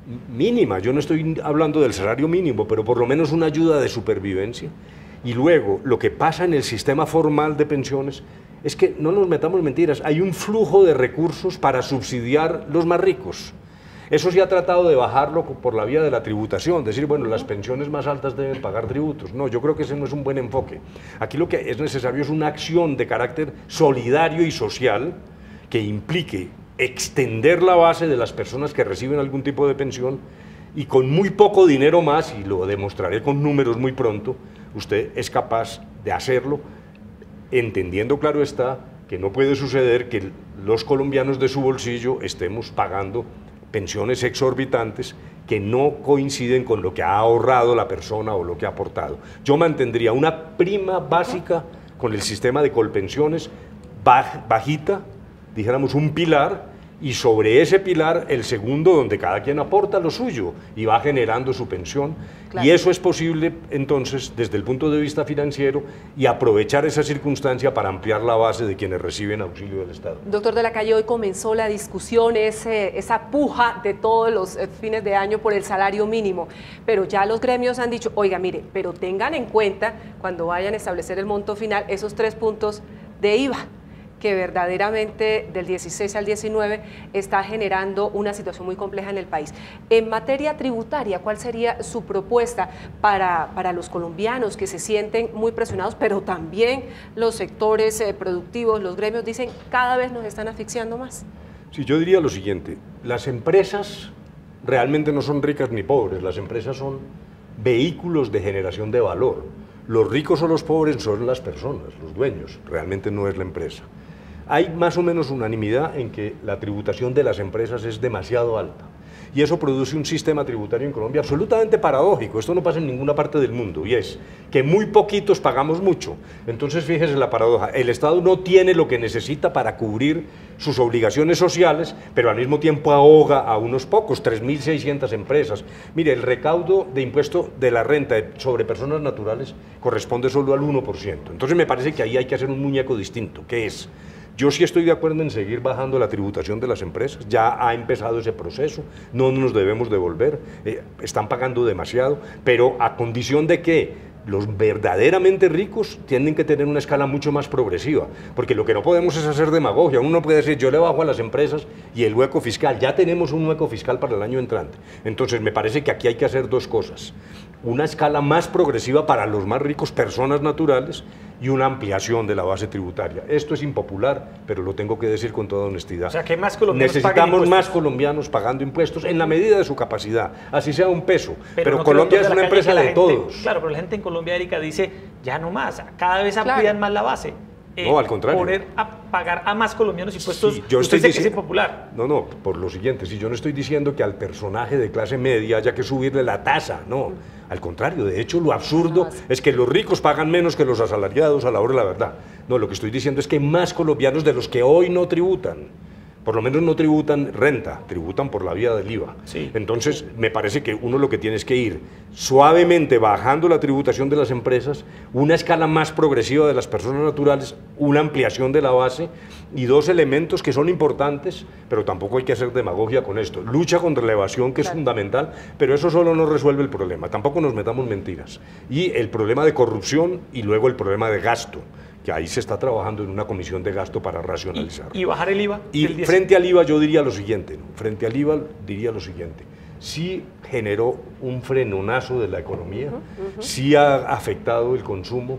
mínima, yo no estoy hablando del salario mínimo, pero por lo menos una ayuda de supervivencia. Y luego, lo que pasa en el sistema formal de pensiones es que, no nos metamos mentiras, hay un flujo de recursos para subsidiar los más ricos. Eso se ha tratado de bajarlo por la vía de la tributación, decir, bueno, las pensiones más altas deben pagar tributos. No, yo creo que ese no es un buen enfoque. Aquí lo que es necesario es una acción de carácter solidario y social que implique extender la base de las personas que reciben algún tipo de pensión y con muy poco dinero más, y lo demostraré con números muy pronto, usted es capaz de hacerlo, entendiendo, claro está, que no puede suceder que los colombianos de su bolsillo estemos pagando pensiones exorbitantes que no coinciden con lo que ha ahorrado la persona o lo que ha aportado. Yo mantendría una prima básica con el sistema de colpensiones baj, bajita, dijéramos un pilar, y sobre ese pilar el segundo donde cada quien aporta lo suyo y va generando su pensión. Claro. Y eso es posible entonces desde el punto de vista financiero y aprovechar esa circunstancia para ampliar la base de quienes reciben auxilio del Estado. Doctor de la Calle, hoy comenzó la discusión, ese, esa puja de todos los fines de año por el salario mínimo, pero ya los gremios han dicho, oiga, mire, pero tengan en cuenta cuando vayan a establecer el monto final esos tres puntos de I V A, que verdaderamente del dieciséis al diecinueve está generando una situación muy compleja en el país. En materia tributaria, ¿cuál sería su propuesta para, para los colombianos que se sienten muy presionados, pero también los sectores eh, productivos, los gremios dicen cada vez nos están asfixiando más? Sí, yo diría lo siguiente, las empresas realmente no son ricas ni pobres, las empresas son vehículos de generación de valor. Los ricos o los pobres son las personas, los dueños, realmente no es la empresa. Hay más o menos unanimidad en que la tributación de las empresas es demasiado alta y eso produce un sistema tributario en Colombia absolutamente paradójico. Esto no pasa en ninguna parte del mundo y es que muy poquitos pagamos mucho. Entonces fíjese la paradoja, el Estado no tiene lo que necesita para cubrir sus obligaciones sociales, pero al mismo tiempo ahoga a unos pocos, tres mil seiscientas empresas. Mire, el recaudo de impuesto de la renta sobre personas naturales corresponde solo al uno por ciento. Entonces me parece que ahí hay que hacer un muñeco distinto, que es... Yo sí estoy de acuerdo en seguir bajando la tributación de las empresas, ya ha empezado ese proceso, no nos debemos devolver, eh, están pagando demasiado, pero a condición de que los verdaderamente ricos tienen que tener una escala mucho más progresiva, porque lo que no podemos es hacer demagogia. Uno no puede decir yo le bajo a las empresas y el hueco fiscal, ya tenemos un hueco fiscal para el año entrante. Entonces me parece que aquí hay que hacer dos cosas, una escala más progresiva para los más ricos, personas naturales, y una ampliación de la base tributaria. Esto es impopular, pero lo tengo que decir con toda honestidad. O sea, que más colombianos necesitamos más colombianos pagando impuestos en la medida de su capacidad, así sea un peso, pero, pero no Colombia es una empresa de gente, todos. Claro, pero la gente en Colombia, Erika, dice, ya no más, cada vez amplían claro. más la base. Eh, no, al contrario. Poner a pagar a más colombianos impuestos, sí, yo usted estoy dice que es impopular. No, no, por lo siguiente, si yo no estoy diciendo que al personaje de clase media haya que subirle la tasa, no, al contrario, de hecho lo absurdo no, es que los ricos pagan menos que los asalariados a la hora de la verdad. No, lo que estoy diciendo es que más colombianos de los que hoy no tributan, por lo menos no tributan renta, tributan por la vía del I V A. Sí. Entonces, me parece que uno lo que tiene es que ir suavemente bajando la tributación de las empresas, una escala más progresiva de las personas naturales, una ampliación de la base y dos elementos que son importantes, pero tampoco hay que hacer demagogia con esto. Lucha contra la evasión, que es claro. fundamental, pero eso solo no resuelve el problema. Tampoco nos metamos mentiras. Y el problema de corrupción y luego el problema de gasto, que ahí se está trabajando en una comisión de gasto para racionalizar. ¿Y, y bajar el I V A? Y frente al I V A yo diría lo siguiente, ¿no? Frente al I V A diría lo siguiente, sí generó un frenonazo de la economía, uh-huh, uh-huh. sí ha afectado el consumo,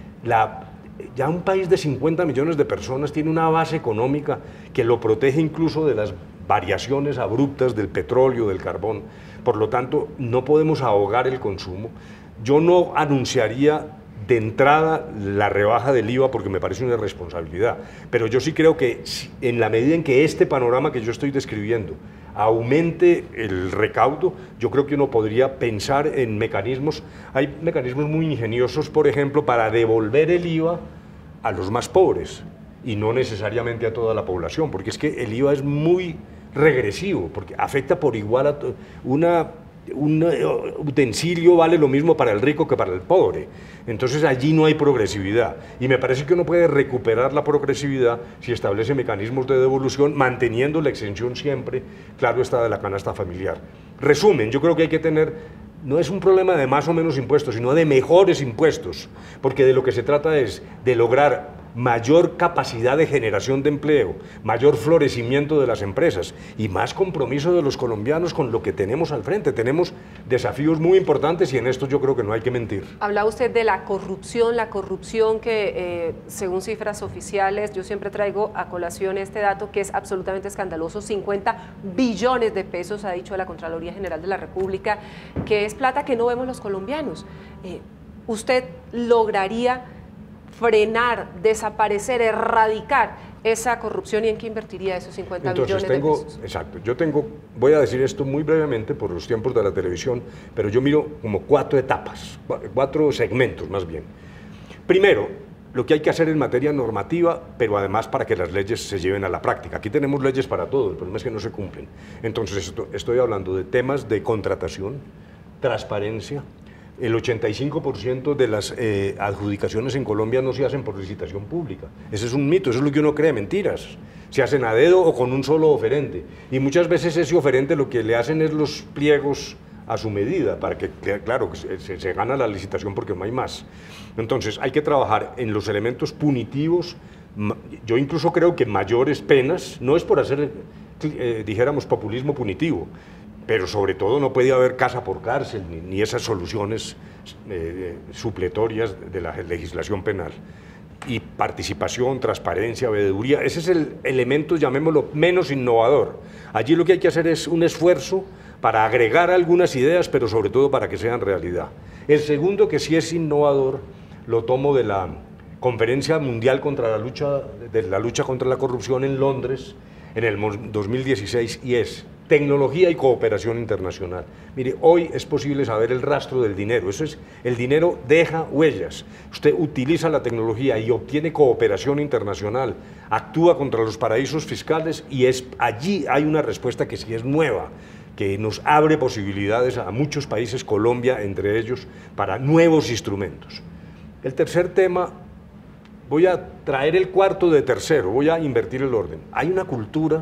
la, ya un país de cincuenta millones de personas tiene una base económica que lo protege incluso de las variaciones abruptas del petróleo, del carbón, por lo tanto no podemos ahogar el consumo. Yo no anunciaría de entrada la rebaja del I V A porque me parece una irresponsabilidad, pero yo sí creo que en la medida en que este panorama que yo estoy describiendo aumente el recaudo, yo creo que uno podría pensar en mecanismos, hay mecanismos muy ingeniosos, por ejemplo, para devolver el I V A a los más pobres y no necesariamente a toda la población, porque es que el I V A es muy regresivo, porque afecta por igual a una un utensilio vale lo mismo para el rico que para el pobre. Entonces allí no hay progresividad. Y me parece que uno puede recuperar la progresividad si establece mecanismos de devolución, manteniendo la exención siempre, claro está, de la canasta familiar. Resumen, yo creo que hay que tener, no es un problema de más o menos impuestos, sino de mejores impuestos, porque de lo que se trata es de lograr mayor capacidad de generación de empleo, mayor florecimiento de las empresas y más compromiso de los colombianos con lo que tenemos al frente. Tenemos desafíos muy importantes y en esto yo creo que no hay que mentir. Habla usted de la corrupción, la corrupción que eh, según cifras oficiales, yo siempre traigo a colación este dato que es absolutamente escandaloso, cincuenta billones de pesos, ha dicho la Contraloría General de la República, que es plata que no vemos los colombianos. Eh, ¿Usted lograría frenar, desaparecer, erradicar esa corrupción y en qué invertiría esos cincuenta Entonces, billones tengo, de pesos? Exacto, yo tengo, voy a decir esto muy brevemente por los tiempos de la televisión, pero yo miro como cuatro etapas, cuatro segmentos más bien. Primero, lo que hay que hacer en materia normativa, pero además para que las leyes se lleven a la práctica. Aquí tenemos leyes para todo, el problema es que no se cumplen. Entonces, esto, estoy hablando de temas de contratación, transparencia. El ochenta y cinco por ciento de las eh, adjudicaciones en Colombia no se hacen por licitación pública. Ese es un mito, eso es lo que uno cree, mentiras. Se hacen a dedo o con un solo oferente. Y muchas veces ese oferente lo que le hacen es los pliegos a su medida, para que, claro, se, se gana la licitación porque no hay más. Entonces, hay que trabajar en los elementos punitivos. Yo incluso creo que mayores penas, no es por hacer, eh, dijéramos, populismo punitivo, pero sobre todo no puede haber casa por cárcel, ni, ni esas soluciones eh, supletorias de la legislación penal. Y participación, transparencia, veeduría, ese es el elemento, llamémoslo, menos innovador. Allí lo que hay que hacer es un esfuerzo para agregar algunas ideas, pero sobre todo para que sean realidad. El segundo, que sí es innovador, lo tomo de la Conferencia Mundial contra la lucha, de la lucha contra la corrupción en Londres, en el dos mil dieciséis, y es tecnología y cooperación internacional. Mire, hoy es posible saber el rastro del dinero, eso es, el dinero deja huellas. Usted utiliza la tecnología y obtiene cooperación internacional, actúa contra los paraísos fiscales y es, allí hay una respuesta que sí es nueva, que nos abre posibilidades a muchos países, Colombia entre ellos, para nuevos instrumentos. El tercer tema, voy a traer el cuarto de tercero, voy a invertir el orden. Hay una cultura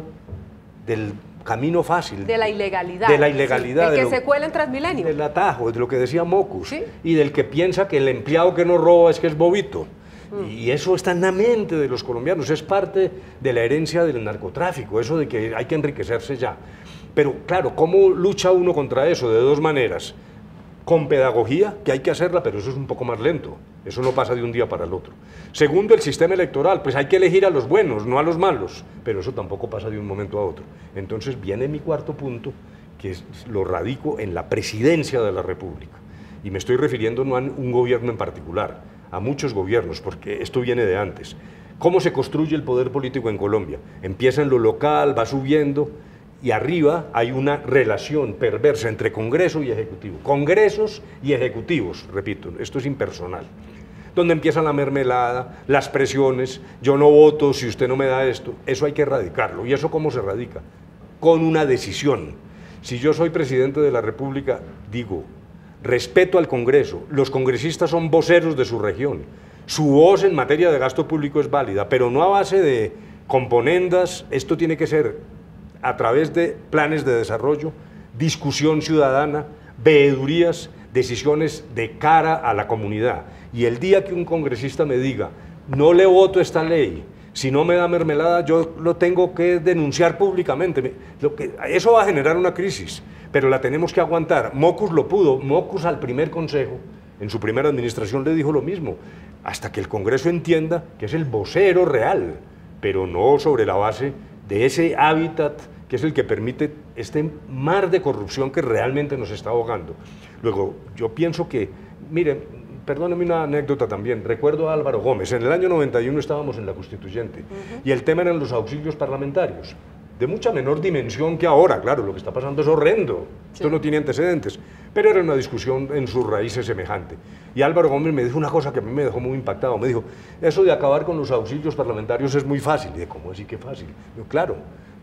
del camino fácil. De la ilegalidad. De la ilegalidad. Sí, el que de lo, se cuela en Transmilenio. Del atajo, de lo que decía Mocus. ¿Sí? Y del que piensa que el empleado que no roba es que es bobito. Mm. Y eso está en la mente de los colombianos, es parte de la herencia del narcotráfico, eso de que hay que enriquecerse ya. Pero claro, ¿cómo lucha uno contra eso? De dos maneras. Con pedagogía, que hay que hacerla, pero eso es un poco más lento. Eso no pasa de un día para el otro. Segundo, el sistema electoral, pues hay que elegir a los buenos, no a los malos, pero eso tampoco pasa de un momento a otro. Entonces viene mi cuarto punto, que es, lo radico en la presidencia de la República. Y me estoy refiriendo no a un gobierno en particular, a muchos gobiernos, porque esto viene de antes. ¿Cómo se construye el poder político en Colombia? Empieza en lo local, va subiendo, y arriba hay una relación perversa entre Congreso y Ejecutivo. Congresos y Ejecutivos, repito, esto es impersonal. Donde empieza la mermelada, las presiones, yo no voto si usted no me da esto, eso hay que erradicarlo. ¿Y eso cómo se erradica? Con una decisión. Si yo soy presidente de la República, digo, respeto al Congreso, los congresistas son voceros de su región, su voz en materia de gasto público es válida, pero no a base de componendas, esto tiene que ser a través de planes de desarrollo, discusión ciudadana, veedurías, decisiones de cara a la comunidad. Y el día que un congresista me diga, no le voto esta ley, si no me da mermelada, yo lo tengo que denunciar públicamente. Lo que, eso va a generar una crisis, pero la tenemos que aguantar. Mocus lo pudo, Mocus al primer consejo, en su primera administración le dijo lo mismo, hasta que el Congreso entienda que es el vocero real, pero no sobre la base de ese hábitat que es el que permite este mar de corrupción que realmente nos está ahogando. Luego, yo pienso que, miren, perdónenme una anécdota también, recuerdo a Álvaro Gómez, en el año noventa y uno estábamos en la Constituyente, uh-huh. y el tema eran los auxilios parlamentarios, de mucha menor dimensión que ahora, claro, lo que está pasando es horrendo, sí. Esto no tiene antecedentes, pero era una discusión en sus raíces semejante. Y Álvaro Gómez me dijo una cosa que a mí me dejó muy impactado, me dijo, eso de acabar con los auxilios parlamentarios es muy fácil. Y dije, ¿cómo así que fácil? Yo, claro,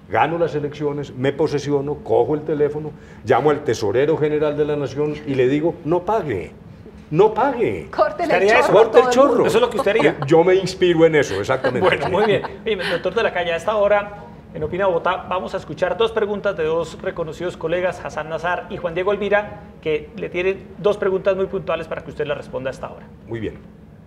gano las elecciones, me posesiono, cojo el teléfono, llamo al tesorero general de la nación y le digo, no pague, no pague. Córtele el Haría chorro. eso, corte el todo chorro. mundo. Eso es lo que usted haría. Yo me inspiro en eso, exactamente. Bueno, muy bien. Oye, doctor de la Calle, a esta hora, en Opina Bogotá, vamos a escuchar dos preguntas de dos reconocidos colegas, Hassan Nazar y Juan Diego Elvira, que le tienen dos preguntas muy puntuales para que usted las responda a esta hora. Muy bien.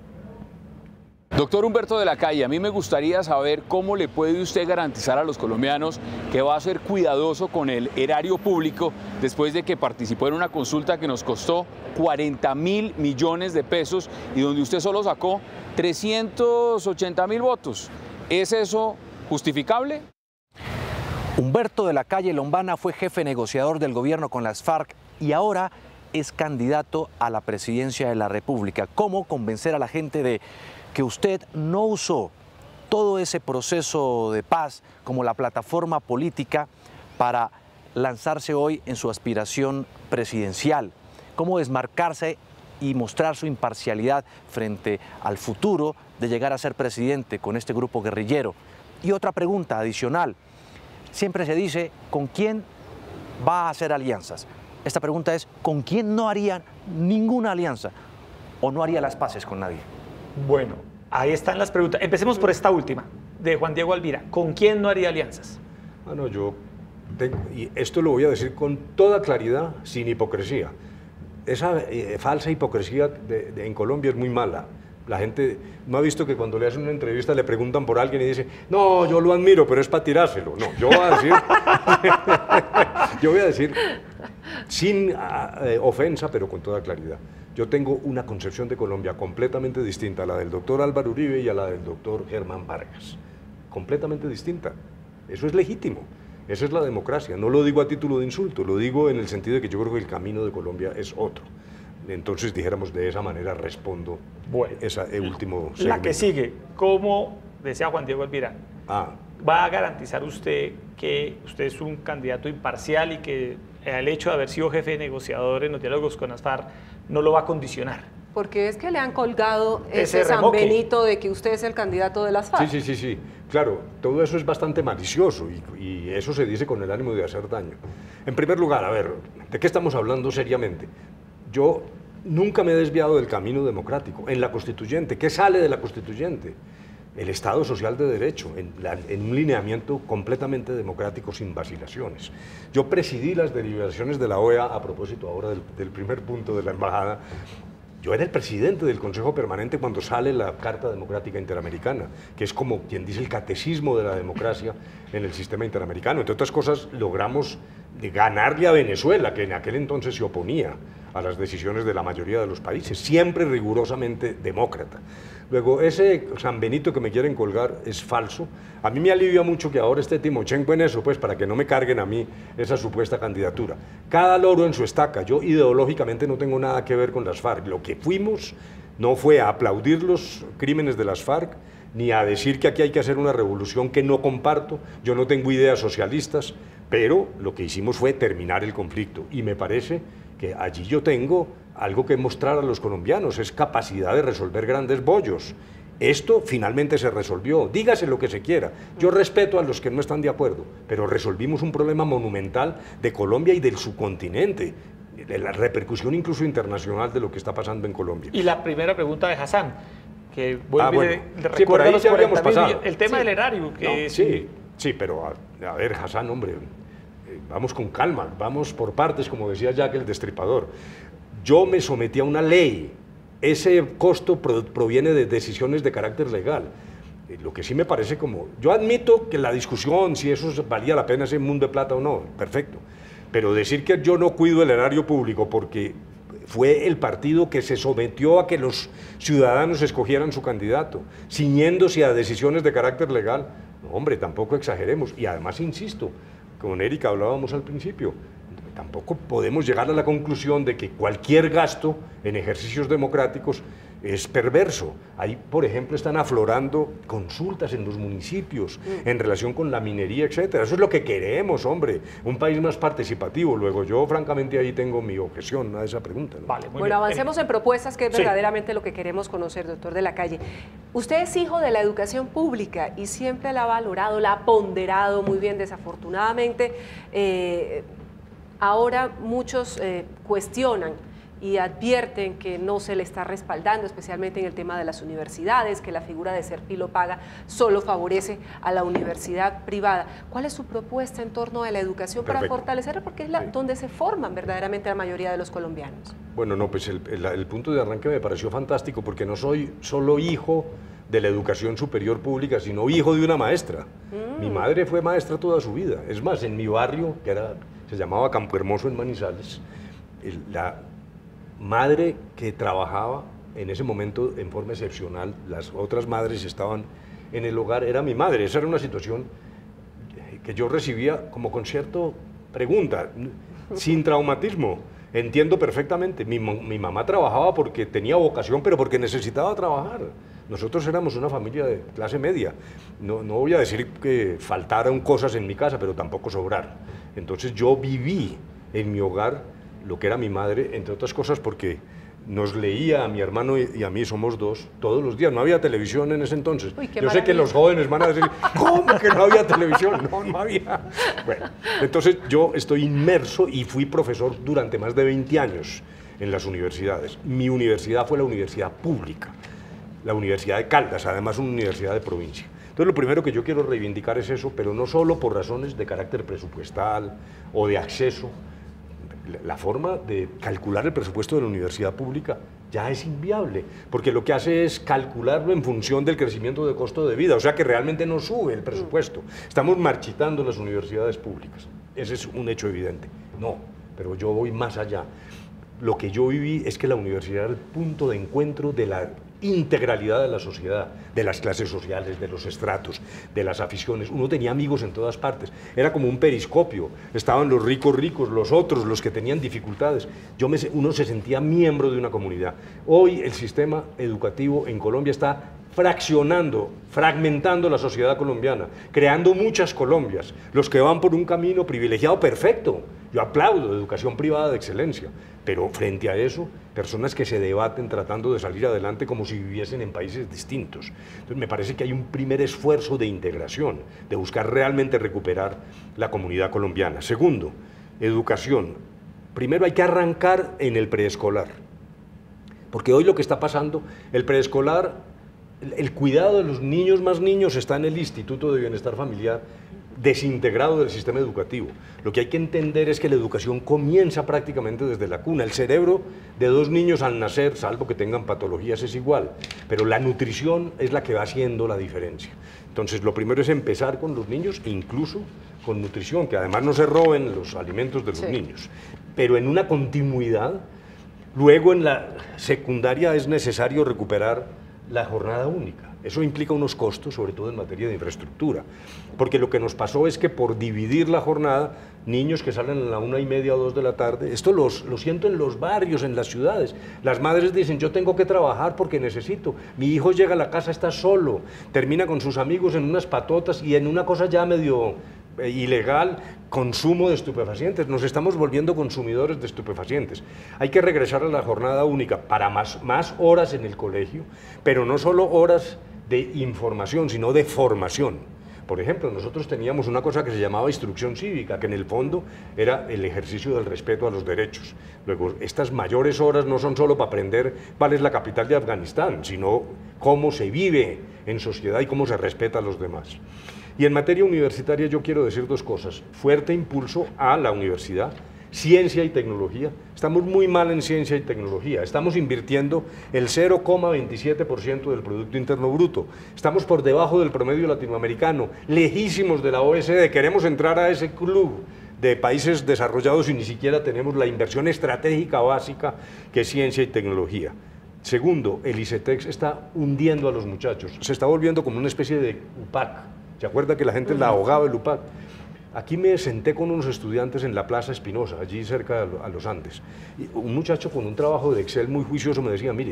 Doctor Humberto de la Calle, a mí me gustaría saber cómo le puede usted garantizar a los colombianos que va a ser cuidadoso con el erario público después de que participó en una consulta que nos costó cuarenta mil millones de pesos y donde usted solo sacó trescientos ochenta mil votos. ¿Es eso justificable? Humberto de la Calle Lombana fue jefe negociador del gobierno con las FARC y ahora es candidato a la presidencia de la República. ¿Cómo convencer a la gente de que usted no usó todo ese proceso de paz como la plataforma política para lanzarse hoy en su aspiración presidencial? ¿Cómo desmarcarse y mostrar su imparcialidad frente al futuro de llegar a ser presidente con este grupo guerrillero? Y otra pregunta adicional, siempre se dice, ¿con quién va a hacer alianzas? Esta pregunta es, ¿con quién no haría ninguna alianza o no haría las paces con nadie? Bueno, ahí están las preguntas. Empecemos por esta última, de Juan Diego Elvira. ¿Con quién no haría alianzas? Bueno, yo tengo, y esto lo voy a decir con toda claridad, sin hipocresía. Esa eh, falsa hipocresía de, de, en Colombia es muy mala. La gente no ha visto que cuando le hacen una entrevista le preguntan por alguien y dice, no, yo lo admiro, pero es para tirárselo. No, yo voy a decir, yo voy a decir sin eh, ofensa, pero con toda claridad. Yo tengo una concepción de Colombia completamente distinta a la del doctor Álvaro Uribe y a la del doctor Germán Vargas. Completamente distinta. Eso es legítimo. Esa es la democracia. No lo digo a título de insulto, lo digo en el sentido de que yo creo que el camino de Colombia es otro. Entonces, dijéramos, de esa manera respondo bueno, ese último segmento. La que sigue, ¿cómo decía Juan Diego Elvira? Ah. ¿Va a garantizar usted que usted es un candidato imparcial y que el hecho de haber sido jefe de negociador en los diálogos con las FARC no lo va a condicionar? Porque es que le han colgado Ese ese San remoque. Benito de que usted es el candidato de las FARC. Sí, sí, sí, sí. Claro, todo eso es bastante malicioso y, y eso se dice con el ánimo de hacer daño. En primer lugar, a ver, ¿de qué estamos hablando seriamente? Yo nunca me he desviado del camino democrático. En la Constituyente, ¿qué sale de la Constituyente? El Estado Social de Derecho, en, la, en un lineamiento completamente democrático sin vacilaciones. Yo presidí las deliberaciones de la O E A, a propósito ahora del, del primer punto de la embajada. Yo era el presidente del Consejo Permanente cuando sale la Carta Democrática Interamericana, que es como quien dice el catecismo de la democracia en el sistema interamericano. Entre otras cosas, logramos de ganarle a Venezuela, que en aquel entonces se oponía a las decisiones de la mayoría de los países, siempre rigurosamente demócrata. Luego, ese San Benito que me quieren colgar es falso. A mí me alivia mucho que ahora esté Timochenko en eso, pues, para que no me carguen a mí esa supuesta candidatura. Cada loro en su estaca. Yo ideológicamente no tengo nada que ver con las FARC. Lo que fuimos no fue a aplaudir los crímenes de las FARC, ni a decir que aquí hay que hacer una revolución que no comparto. Yo no tengo ideas socialistas, pero lo que hicimos fue terminar el conflicto. Y me parece que allí yo tengo algo que mostrar a los colombianos, es capacidad de resolver grandes bollos. Esto finalmente se resolvió, dígase lo que se quiera. Yo respeto a los que no están de acuerdo, pero resolvimos un problema monumental de Colombia y del subcontinente, de la repercusión incluso internacional de lo que está pasando en Colombia. Y la primera pregunta de Hassan, que vuelve, ah, bueno. le sí, por ahí los ya habíamos cuarenta mil, pasado. el tema sí. del erario. Que no, es... Sí, sí, pero a, a ver, Hassan, hombre, eh, vamos con calma, vamos por partes, como decía Jack el Destripador. Yo me sometí a una ley, ese costo pro, proviene de decisiones de carácter legal. Eh, lo que sí me parece como, yo admito que la discusión, si eso valía la pena ese mundo de plata o no, perfecto, pero decir que yo no cuido el erario público porque fue el partido que se sometió a que los ciudadanos escogieran su candidato, ciñéndose a decisiones de carácter legal, no, hombre, tampoco exageremos. Y además, insisto, con Erika hablábamos al principio, tampoco podemos llegar a la conclusión de que cualquier gasto en ejercicios democráticos es perverso. Ahí, por ejemplo, están aflorando consultas en los municipios mm. en relación con la minería, etcétera. Eso es lo que queremos, hombre, un país más participativo. Luego yo, francamente, ahí tengo mi objeción a esa pregunta, ¿no? Vale, muy bueno, bien. Avancemos en propuestas, que es sí. verdaderamente lo que queremos conocer, doctor de la Calle. Usted es hijo de la educación pública y siempre la ha valorado, la ha ponderado muy bien. Desafortunadamente, eh, ahora muchos eh, cuestionan y advierten que no se le está respaldando, especialmente en el tema de las universidades, que la figura de ser pilo paga solo favorece a la universidad privada. ¿Cuál es su propuesta en torno a la educación Perfecto. para fortalecerla? Porque es la, sí. donde se forman verdaderamente la mayoría de los colombianos. Bueno, no, pues el, el, el punto de arranque me pareció fantástico, porque no soy solo hijo de la educación superior pública, sino hijo de una maestra. Mm. Mi madre fue maestra toda su vida. Es más, en mi barrio, que era, se llamaba Campo Hermoso en Manizales, el, la madre que trabajaba en ese momento en forma excepcional, las otras madres estaban en el hogar, era mi madre. Esa era una situación que yo recibía como con cierta pregunta, sin traumatismo. Entiendo perfectamente, mi, mi mamá trabajaba porque tenía vocación, pero porque necesitaba trabajar. Nosotros éramos una familia de clase media. No, no voy a decir que faltaran cosas en mi casa, pero tampoco sobrar. Entonces yo viví en mi hogar lo que era mi madre, entre otras cosas porque nos leía a mi hermano y a mí, somos dos, todos los días. No había televisión en ese entonces. Uy, Yo maravilla. sé que los jóvenes van a decir, ¿cómo que no había televisión? No, no había. Bueno, entonces yo estoy inmerso y fui profesor durante más de veinte años en las universidades. Mi universidad fue la universidad pública, la Universidad de Caldas, además una universidad de provincia. Entonces lo primero que yo quiero reivindicar es eso, pero no solo por razones de carácter presupuestal o de acceso. La forma de calcular el presupuesto de la universidad pública ya es inviable, porque lo que hace es calcularlo en función del crecimiento de costo de vida, o sea que realmente no sube el presupuesto. Estamos marchitando las universidades públicas, ese es un hecho evidente. No, pero yo voy más allá. Lo que yo viví es que la universidad era el punto de encuentro de la integralidad de la sociedad, de las clases sociales, de los estratos, de las aficiones. Uno tenía amigos en todas partes, era como un periscopio, estaban los ricos ricos, los otros, los que tenían dificultades. Yo me, uno se sentía miembro de una comunidad. Hoy el sistema educativo en Colombia está fraccionando, fragmentando la sociedad colombiana, creando muchas Colombias, los que van por un camino privilegiado, perfecto. Yo aplaudo educación privada de excelencia, pero frente a eso, personas que se debaten tratando de salir adelante como si viviesen en países distintos. Entonces me parece que hay un primer esfuerzo de integración, de buscar realmente recuperar la comunidad colombiana. Segundo, educación. Primero hay que arrancar en el preescolar, porque hoy lo que está pasando, el preescolar, el cuidado de los niños más niños está en el Instituto de Bienestar Familiar, desintegrado del sistema educativo. Lo que hay que entender es que la educación comienza prácticamente desde la cuna. El cerebro de dos niños al nacer, salvo que tengan patologías, es igual, pero la nutrición es la que va haciendo la diferencia. Entonces, lo primero es empezar con los niños e incluso con nutrición, que además no se roben los alimentos de los sí. niños, pero en una continuidad. Luego, en la secundaria es necesario recuperar la jornada única. Eso implica unos costos, sobre todo en materia de infraestructura, porque lo que nos pasó es que por dividir la jornada, niños que salen a la una y media o dos de la tarde, esto los, lo siento en los barrios, en las ciudades, las madres dicen, yo tengo que trabajar porque necesito, mi hijo llega a la casa, está solo, termina con sus amigos en unas patotas y en una cosa ya medio eh, ilegal, consumo de estupefacientes, nos estamos volviendo consumidores de estupefacientes. Hay que regresar a la jornada única para más, más horas en el colegio, pero no solo horas de información, sino de formación. Por ejemplo, nosotros teníamos una cosa que se llamaba instrucción cívica, que en el fondo era el ejercicio del respeto a los derechos. Luego, estas mayores horas no son solo para aprender cuál es la capital de Afganistán, sino cómo se vive en sociedad y cómo se respeta a los demás. Y en materia universitaria yo quiero decir dos cosas. Fuerte impulso a la universidad, ciencia y tecnología. Estamos muy mal en ciencia y tecnología. Estamos invirtiendo el cero coma veintisiete por ciento del Producto Interno Bruto. Estamos por debajo del promedio latinoamericano, lejísimos de la O E C D. Queremos entrar a ese club de países desarrollados y ni siquiera tenemos la inversión estratégica básica que es ciencia y tecnología. Segundo, el ICETEX está hundiendo a los muchachos. Se está volviendo como una especie de U P A C. ¿Se acuerda que la gente la ahogaba el U P A C? Aquí me senté con unos estudiantes en la Plaza Espinosa, allí cerca a los Andes. Y un muchacho con un trabajo de Excel muy juicioso me decía, mire,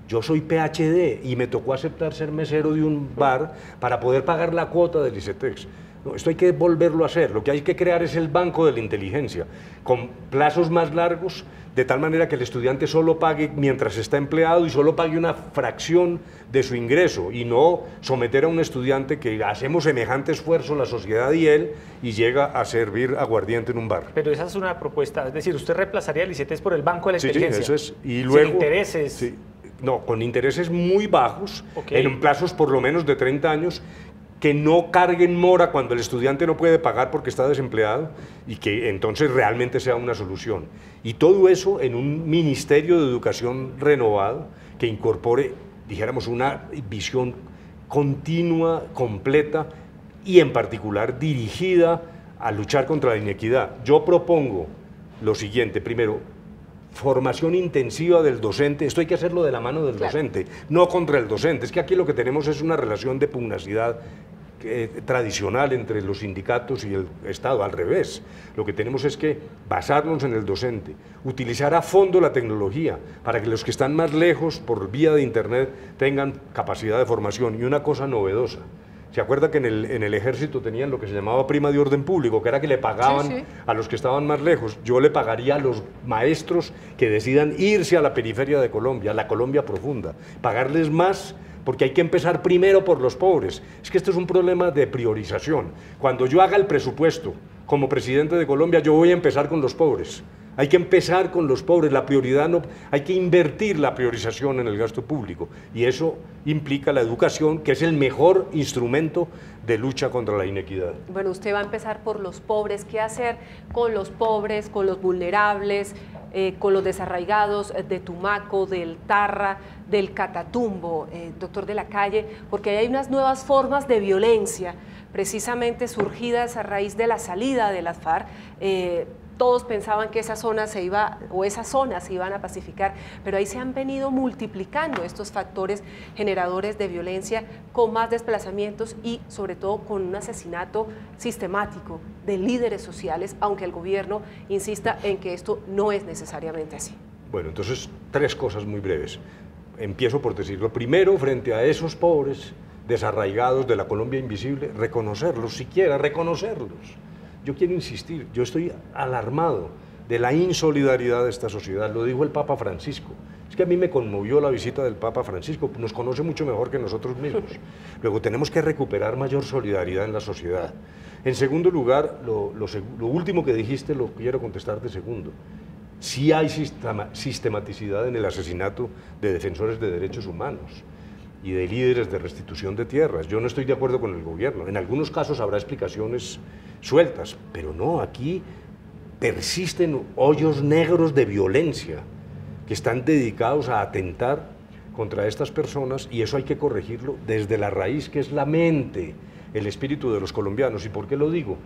Yo soy P H D y me tocó aceptar ser mesero de un bar para poder pagar la cuota del ICETEX. No, esto hay que volverlo a hacer. Lo que hay que crear es el banco de la inteligencia, con plazos más largos, de tal manera que el estudiante solo pague mientras está empleado y solo pague una fracción de su ingreso, y no someter a un estudiante que hacemos semejante esfuerzo, la sociedad y él, y llega a servir aguardiente en un bar. Pero esa es una propuesta, es decir, usted reemplazaría el ICETEX por el banco de la sí, inteligencia. Sí, eso es. Y luego, sin intereses. Sí, no, con intereses muy bajos, okay. en plazos por lo menos de treinta años, que no carguen mora cuando el estudiante no puede pagar porque está desempleado, y que entonces realmente sea una solución. Y todo eso en un Ministerio de Educación renovado que incorpore, dijéramos, una visión continua, completa y en particular dirigida a luchar contra la inequidad. Yo propongo lo siguiente: primero, formación intensiva del docente. Esto hay que hacerlo de la mano del claro. docente, no contra el docente. Es que aquí lo que tenemos es una relación de pugnacidad eh, tradicional entre los sindicatos y el Estado, al revés. Lo que tenemos es que basarnos en el docente, utilizar a fondo la tecnología para que los que están más lejos por vía de internet tengan capacidad de formación. Y una cosa novedosa: ¿se acuerda que en el, en el ejército tenían lo que se llamaba prima de orden público, que era que le pagaban sí, sí. a los que estaban más lejos? Yo le pagaría a los maestros que decidan irse a la periferia de Colombia, a la Colombia profunda, pagarles más, porque hay que empezar primero por los pobres. Es que esto es un problema de priorización. Cuando yo haga el presupuesto como presidente de Colombia, yo voy a empezar con los pobres. Hay que empezar con los pobres, la prioridad no, hay que invertir la priorización en el gasto público, y eso implica la educación, que es el mejor instrumento de lucha contra la inequidad. Bueno, usted va a empezar por los pobres. ¿Qué hacer con los pobres, con los vulnerables, eh, con los desarraigados de Tumaco, del Tarra, del Catatumbo, eh, doctor de la Calle? Porque hay unas nuevas formas de violencia, precisamente surgidas a raíz de la salida de las FARC. Eh, Todos pensaban que esa zona se iba, o esas zonas se iban a pacificar, pero ahí se han venido multiplicando estos factores generadores de violencia, con más desplazamientos y sobre todo con un asesinato sistemático de líderes sociales, aunque el gobierno insista en que esto no es necesariamente así. Bueno, entonces tres cosas muy breves. Empiezo por decirlo. Primero, frente a esos pobres desarraigados de la Colombia invisible, reconocerlos, siquiera reconocerlos. Yo quiero insistir, yo estoy alarmado de la insolidaridad de esta sociedad. Lo dijo el Papa Francisco. Es que a mí me conmovió la visita del Papa Francisco, nos conoce mucho mejor que nosotros mismos. Luego tenemos que recuperar mayor solidaridad en la sociedad. En segundo lugar, lo, lo, lo último que dijiste lo quiero contestar de segundo. Sí hay sistema, sistematicidad en el asesinato de defensores de derechos humanos y de líderes de restitución de tierras. Yo no estoy de acuerdo con el gobierno. En algunos casos habrá explicaciones sueltas, pero no, aquí persisten hoyos negros de violencia que están dedicados a atentar contra estas personas, y eso hay que corregirlo desde la raíz, que es la mente, el espíritu de los colombianos. ¿Y por qué lo digo?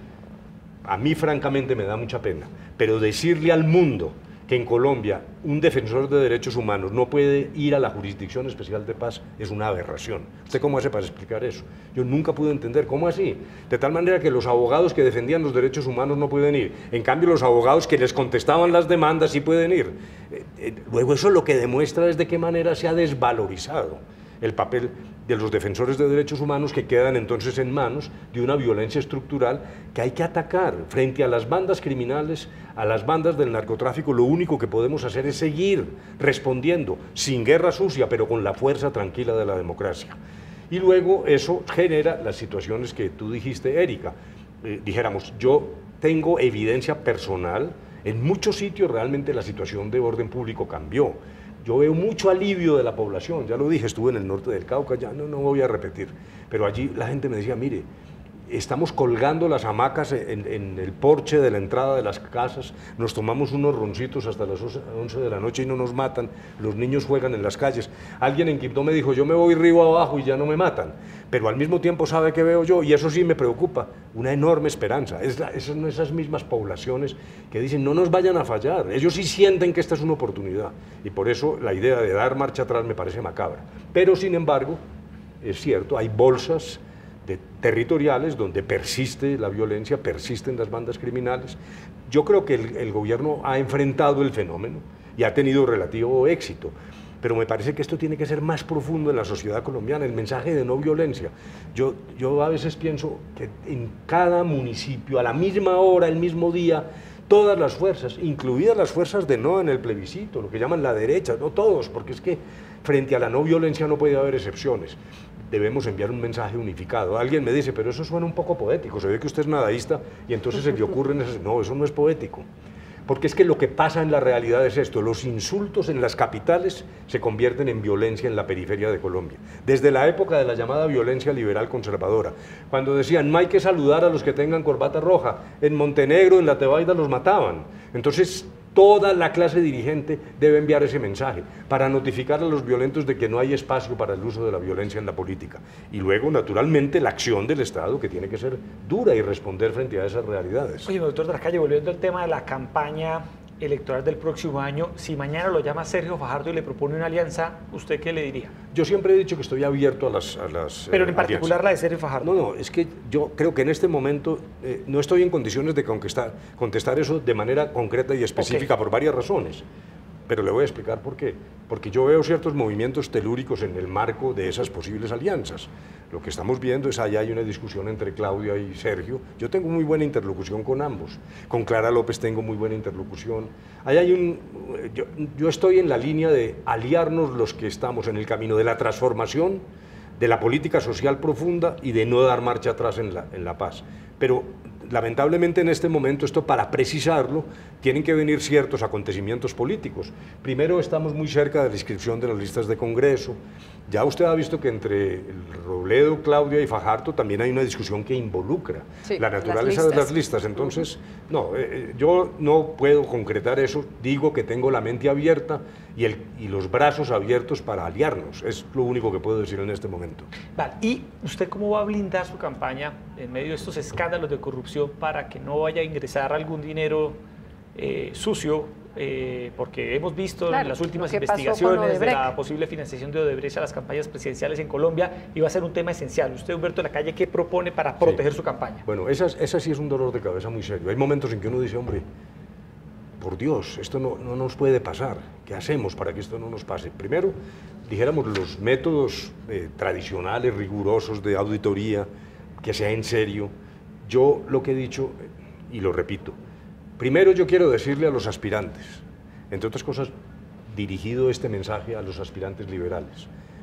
A mí francamente me da mucha pena, pero decirle al mundo que en Colombia un defensor de derechos humanos no puede ir a la Jurisdicción Especial de Paz es una aberración. ¿Usted cómo hace para explicar eso? Yo nunca pude entender, ¿cómo así? De tal manera que los abogados que defendían los derechos humanos no pueden ir, en cambio los abogados que les contestaban las demandas sí pueden ir. Eh, eh, luego eso lo que demuestra es de qué manera se ha desvalorizado el papel de los defensores de derechos humanos, que quedan entonces en manos de una violencia estructural que hay que atacar. Frente a las bandas criminales, a las bandas del narcotráfico, lo único que podemos hacer es seguir respondiendo, sin guerra sucia, pero con la fuerza tranquila de la democracia. Y luego eso genera las situaciones que tú dijiste, Erika. Eh, dijéramos, yo tengo evidencia personal, en muchos sitios realmente la situación de orden público cambió. Yo veo mucho alivio de la población, ya lo dije, estuve en el norte del Cauca, ya no, no voy a repetir, pero allí la gente me decía, mire, estamos colgando las hamacas en, en el porche de la entrada de las casas, nos tomamos unos roncitos hasta las once de la noche y no nos matan, los niños juegan en las calles. Alguien en Quibdó me dijo, yo me voy río abajo y ya no me matan, pero al mismo tiempo sabe que veo yo, y eso sí me preocupa, una enorme esperanza. Es la, esas, esas mismas poblaciones que dicen, no nos vayan a fallar, ellos sí sienten que esta es una oportunidad, y por eso la idea de dar marcha atrás me parece macabra. Pero sin embargo, es cierto, hay bolsas de territoriales donde persiste la violencia, persisten las bandas criminales. Yo creo que el, el gobierno ha enfrentado el fenómeno y ha tenido relativo éxito. pero me parece que esto tiene que ser más profundo en la sociedad colombiana, el mensaje de no violencia. Yo, yo a veces pienso que en cada municipio, a la misma hora, el mismo día, todas las fuerzas, incluidas las fuerzas de no en el plebiscito, lo que llaman la derecha, no todos, porque es que frente a la no violencia no puede haber excepciones. Debemos enviar un mensaje unificado. Alguien me dice, pero eso suena un poco poético, se ve que usted es nadaísta y entonces se le ocurren esas... No, eso no es poético. Porque es que lo que pasa en la realidad es esto, los insultos en las capitales se convierten en violencia en la periferia de Colombia. Desde la época de la llamada violencia liberal conservadora, cuando decían no hay que saludar a los que tengan corbata roja, en Montenegro, en la Tebaida los mataban. Entonces toda la clase dirigente debe enviar ese mensaje para notificar a los violentos de que no hay espacio para el uso de la violencia en la política. Y luego, naturalmente, la acción del Estado, que tiene que ser dura y responder frente a esas realidades. Oye, doctor de la Calle, volviendo al tema de la campaña electoral del próximo año, si mañana lo llama Sergio Fajardo y le propone una alianza, ¿usted qué le diría? Yo siempre he dicho que estoy abierto a las, a las Pero en eh, particular alianzas. la de Sergio Fajardo. No, no, es que yo creo que en este momento eh, no estoy en condiciones de contestar, contestar eso de manera concreta y específica, okay, por varias razones. Pero le voy a explicar por qué. Porque yo veo ciertos movimientos telúricos en el marco de esas posibles alianzas. Lo que estamos viendo es allá hay una discusión entre Claudia y Sergio. Yo tengo muy buena interlocución con ambos. Con Clara López tengo muy buena interlocución. Allá hay un, yo, yo estoy en la línea de aliarnos los que estamos en el camino de la transformación, de la política social profunda y de no dar marcha atrás en la, en la paz. Pero lamentablemente en este momento, esto para precisarlo, tienen que venir ciertos acontecimientos políticos. Primero, estamos muy cerca de la inscripción de las listas de Congreso. Ya usted ha visto que entre el Robledo, Claudia y Fajardo también hay una discusión que involucra sí, la naturaleza las de las listas. Entonces, no, eh, yo no puedo concretar eso, digo que tengo la mente abierta y, el, y los brazos abiertos para aliarnos. Es lo único que puedo decir en este momento. Vale. ¿Y usted cómo va a blindar su campaña en medio de estos escándalos de corrupción para que no vaya a ingresar algún dinero eh, sucio? Eh, porque hemos visto claro, en las últimas investigaciones de la posible financiación de Odebrecht a las campañas presidenciales en Colombia, y va a ser un tema esencial. Usted, Humberto de la Calle, ¿qué propone para proteger sí. su campaña? Bueno, esa, esa sí es un dolor de cabeza muy serio. Hay momentos en que uno dice, hombre, por Dios, esto no, no nos puede pasar. ¿Qué hacemos para que esto no nos pase? Primero, dijéramos, los métodos eh, tradicionales, rigurosos de auditoría, que sea en serio. Yo lo que he dicho, y lo repito, primero yo quiero decirle a los aspirantes, entre otras cosas, dirigido este mensaje a los aspirantes liberales,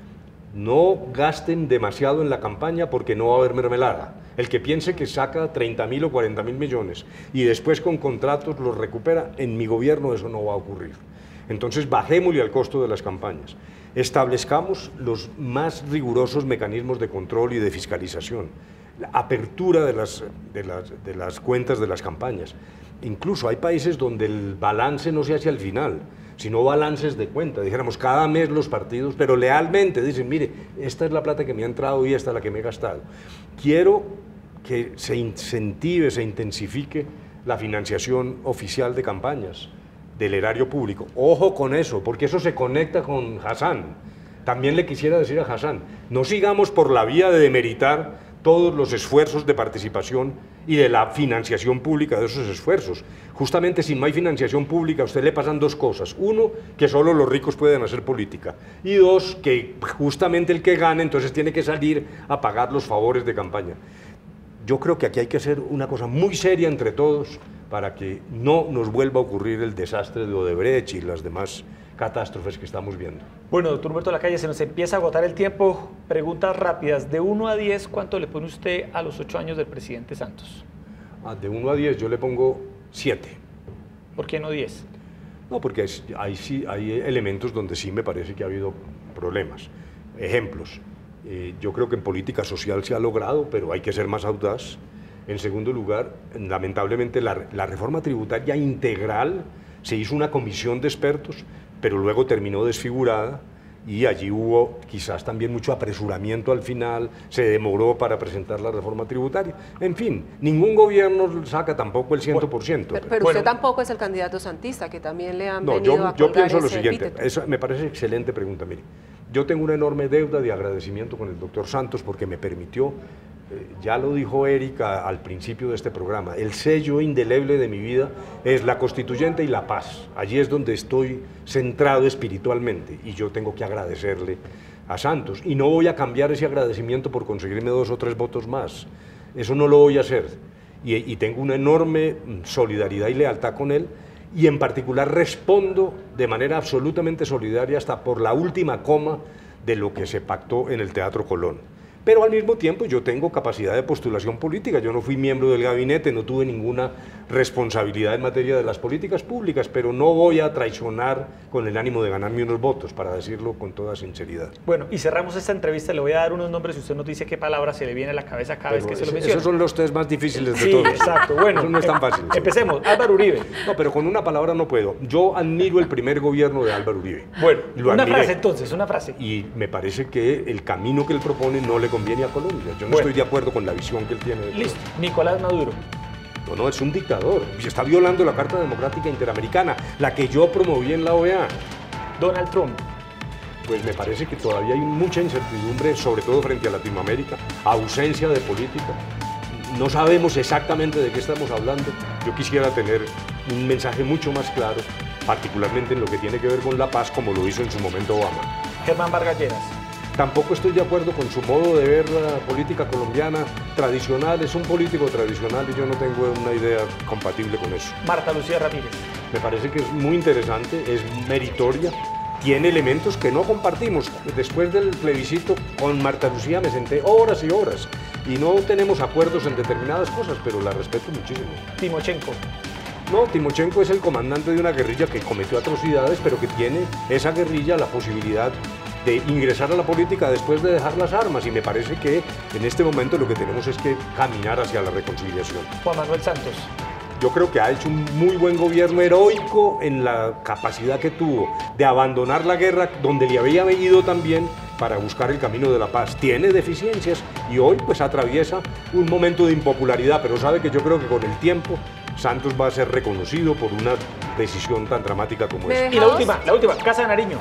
no gasten demasiado en la campaña porque no va a haber mermelada. El que piense que saca treinta mil o cuarenta mil millones y después con contratos los recupera, en mi gobierno eso no va a ocurrir. Entonces bajémosle al costo de las campañas, establezcamos los más rigurosos mecanismos de control y de fiscalización, la apertura de las, de las, de las cuentas de las campañas. Incluso hay países donde el balance no se hace al final, sino balances de cuenta. Dijéramos, cada mes los partidos, pero lealmente dicen, mire, esta es la plata que me ha entrado y esta es la que me he gastado. Quiero que se incentive, se intensifique la financiación oficial de campañas, del erario público. Ojo con eso, porque eso se conecta con Hassan. También le quisiera decir a Hassan, no sigamos por la vía de demeritar todos los esfuerzos de participación y de la financiación pública de esos esfuerzos. Justamente si no hay financiación pública, a usted le pasan dos cosas. Uno, que solo los ricos pueden hacer política. Y dos, que justamente el que gana entonces tiene que salir a pagar los favores de campaña. Yo creo que aquí hay que hacer una cosa muy seria entre todos para que no nos vuelva a ocurrir el desastre de Odebrecht y las demás catástrofes que estamos viendo. Bueno, doctor Humberto de la Calle, se nos empieza a agotar el tiempo. Preguntas rápidas. De uno a diez, ¿cuánto le pone usted a los ocho años del presidente Santos? Ah, de uno a diez yo le pongo siete. ¿Por qué no diez? No, porque es, hay, sí, hay elementos donde sí me parece que ha habido problemas. Ejemplos. Eh, yo creo que en política social se ha logrado, pero hay que ser más audaz. En segundo lugar, lamentablemente la, la reforma tributaria integral se hizo una comisión de expertos, pero luego terminó desfigurada y allí hubo quizás también mucho apresuramiento al final, se demoró para presentar la reforma tributaria. En fin, ningún gobierno saca tampoco el cien por ciento. Pero, pero bueno, usted tampoco es el candidato santista, que también le han no, venido yo, a yo pienso lo ese siguiente, epíteto. Eso me parece excelente pregunta. Mire, yo tengo una enorme deuda de agradecimiento con el doctor Santos porque me permitió eh, ya lo dijo Erika al principio de este programa, el sello indeleble de mi vida es la Constituyente y la paz. Allí es donde estoy centrado espiritualmente y yo tengo que agradecerle a Santos. Y no voy a cambiar ese agradecimiento por conseguirme dos o tres votos más. Eso no lo voy a hacer. Y, y tengo una enorme solidaridad y lealtad con él. Y en particular respondo de manera absolutamente solidaria hasta por la última coma de lo que se pactó en el Teatro Colón. Pero al mismo tiempo yo tengo capacidad de postulación política, yo no fui miembro del gabinete, no tuve ninguna responsabilidad en materia de las políticas públicas, pero no voy a traicionar con el ánimo de ganarme unos votos, para decirlo con toda sinceridad. Bueno, y cerramos esta entrevista, le voy a dar unos nombres y usted nos dice qué palabra se le viene a la cabeza cada pero vez que ese, se lo menciona. Esos son los test más difíciles de sí, todos. Exacto, bueno. Eso no es tan fácil. Em, empecemos, Álvaro Uribe. No, pero con una palabra no puedo. Yo admiro el primer gobierno de Álvaro Uribe. Bueno, Lo una admiré. frase entonces, una frase. Y me parece que el camino que él propone no le conviene a Colombia. Yo no Bueno. estoy de acuerdo con la visión que él tiene. De Listo, Nicolás Maduro. No, no, es un dictador. Y está violando la Carta Democrática Interamericana, la que yo promoví en la O E A. Donald Trump. Pues me parece que todavía hay mucha incertidumbre, sobre todo frente a Latinoamérica, ausencia de política. No sabemos exactamente de qué estamos hablando. Yo quisiera tener un mensaje mucho más claro, particularmente en lo que tiene que ver con la paz, como lo hizo en su momento Obama. Germán Vargas Lleras. Tampoco estoy de acuerdo con su modo de ver la política colombiana tradicional. Es un político tradicional y yo no tengo una idea compatible con eso. Marta Lucía Ramírez. Me parece que es muy interesante, es meritoria, tiene elementos que no compartimos. Después del plebiscito con Marta Lucía me senté horas y horas y no tenemos acuerdos en determinadas cosas, pero la respeto muchísimo. Timochenko. No, Timochenko es el comandante de una guerrilla que cometió atrocidades, pero que tiene esa guerrilla la posibilidad de ingresar a la política después de dejar las armas, y me parece que en este momento lo que tenemos es que caminar hacia la reconciliación. Juan Manuel Santos. Yo creo que ha hecho un muy buen gobierno, heroico en la capacidad que tuvo de abandonar la guerra donde le había ido también para buscar el camino de la paz. Tiene deficiencias y hoy pues atraviesa un momento de impopularidad, pero sabe que yo creo que con el tiempo Santos va a ser reconocido por una decisión tan dramática como esa. Y la última, la última, Casa de Nariño.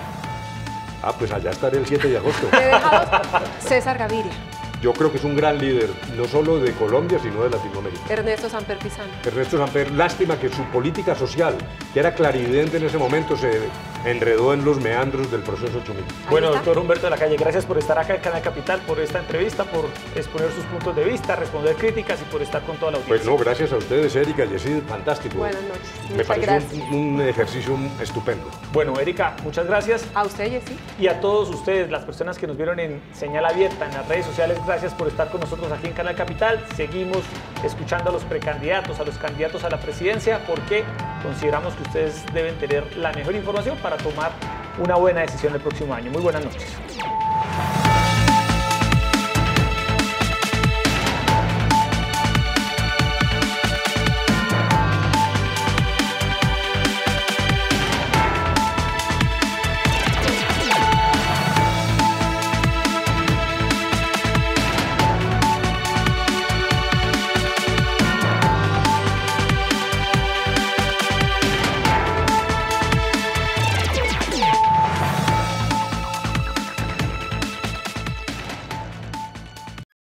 Ah, pues allá estaré el siete de agosto. Me dejamos César Gaviria. Yo creo que es un gran líder, no solo de Colombia, sino de Latinoamérica. Ernesto Samper Pizano. Ernesto Samper, lástima que su política social, que era clarividente en ese momento, se enredó en los meandros del proceso ocho mil. Bueno, está. doctor Humberto de la Calle, gracias por estar acá en Canal Capital, por esta entrevista, por exponer sus puntos de vista, responder críticas y por estar con toda la audiencia. Pues no, gracias a ustedes, Erika, Yesid, fantástico. Buenas noches. Me Muchas parece gracias. un, un ejercicio estupendo. Bueno, Erika, muchas gracias. A usted, Jessy. Y a todos ustedes, las personas que nos vieron en Señal Abierta, en las redes sociales, gracias por estar con nosotros aquí en Canal Capital. Seguimos escuchando a los precandidatos, a los candidatos a la presidencia, porque consideramos que ustedes deben tener la mejor información para tomar una buena decisión el próximo año. Muy buenas noches.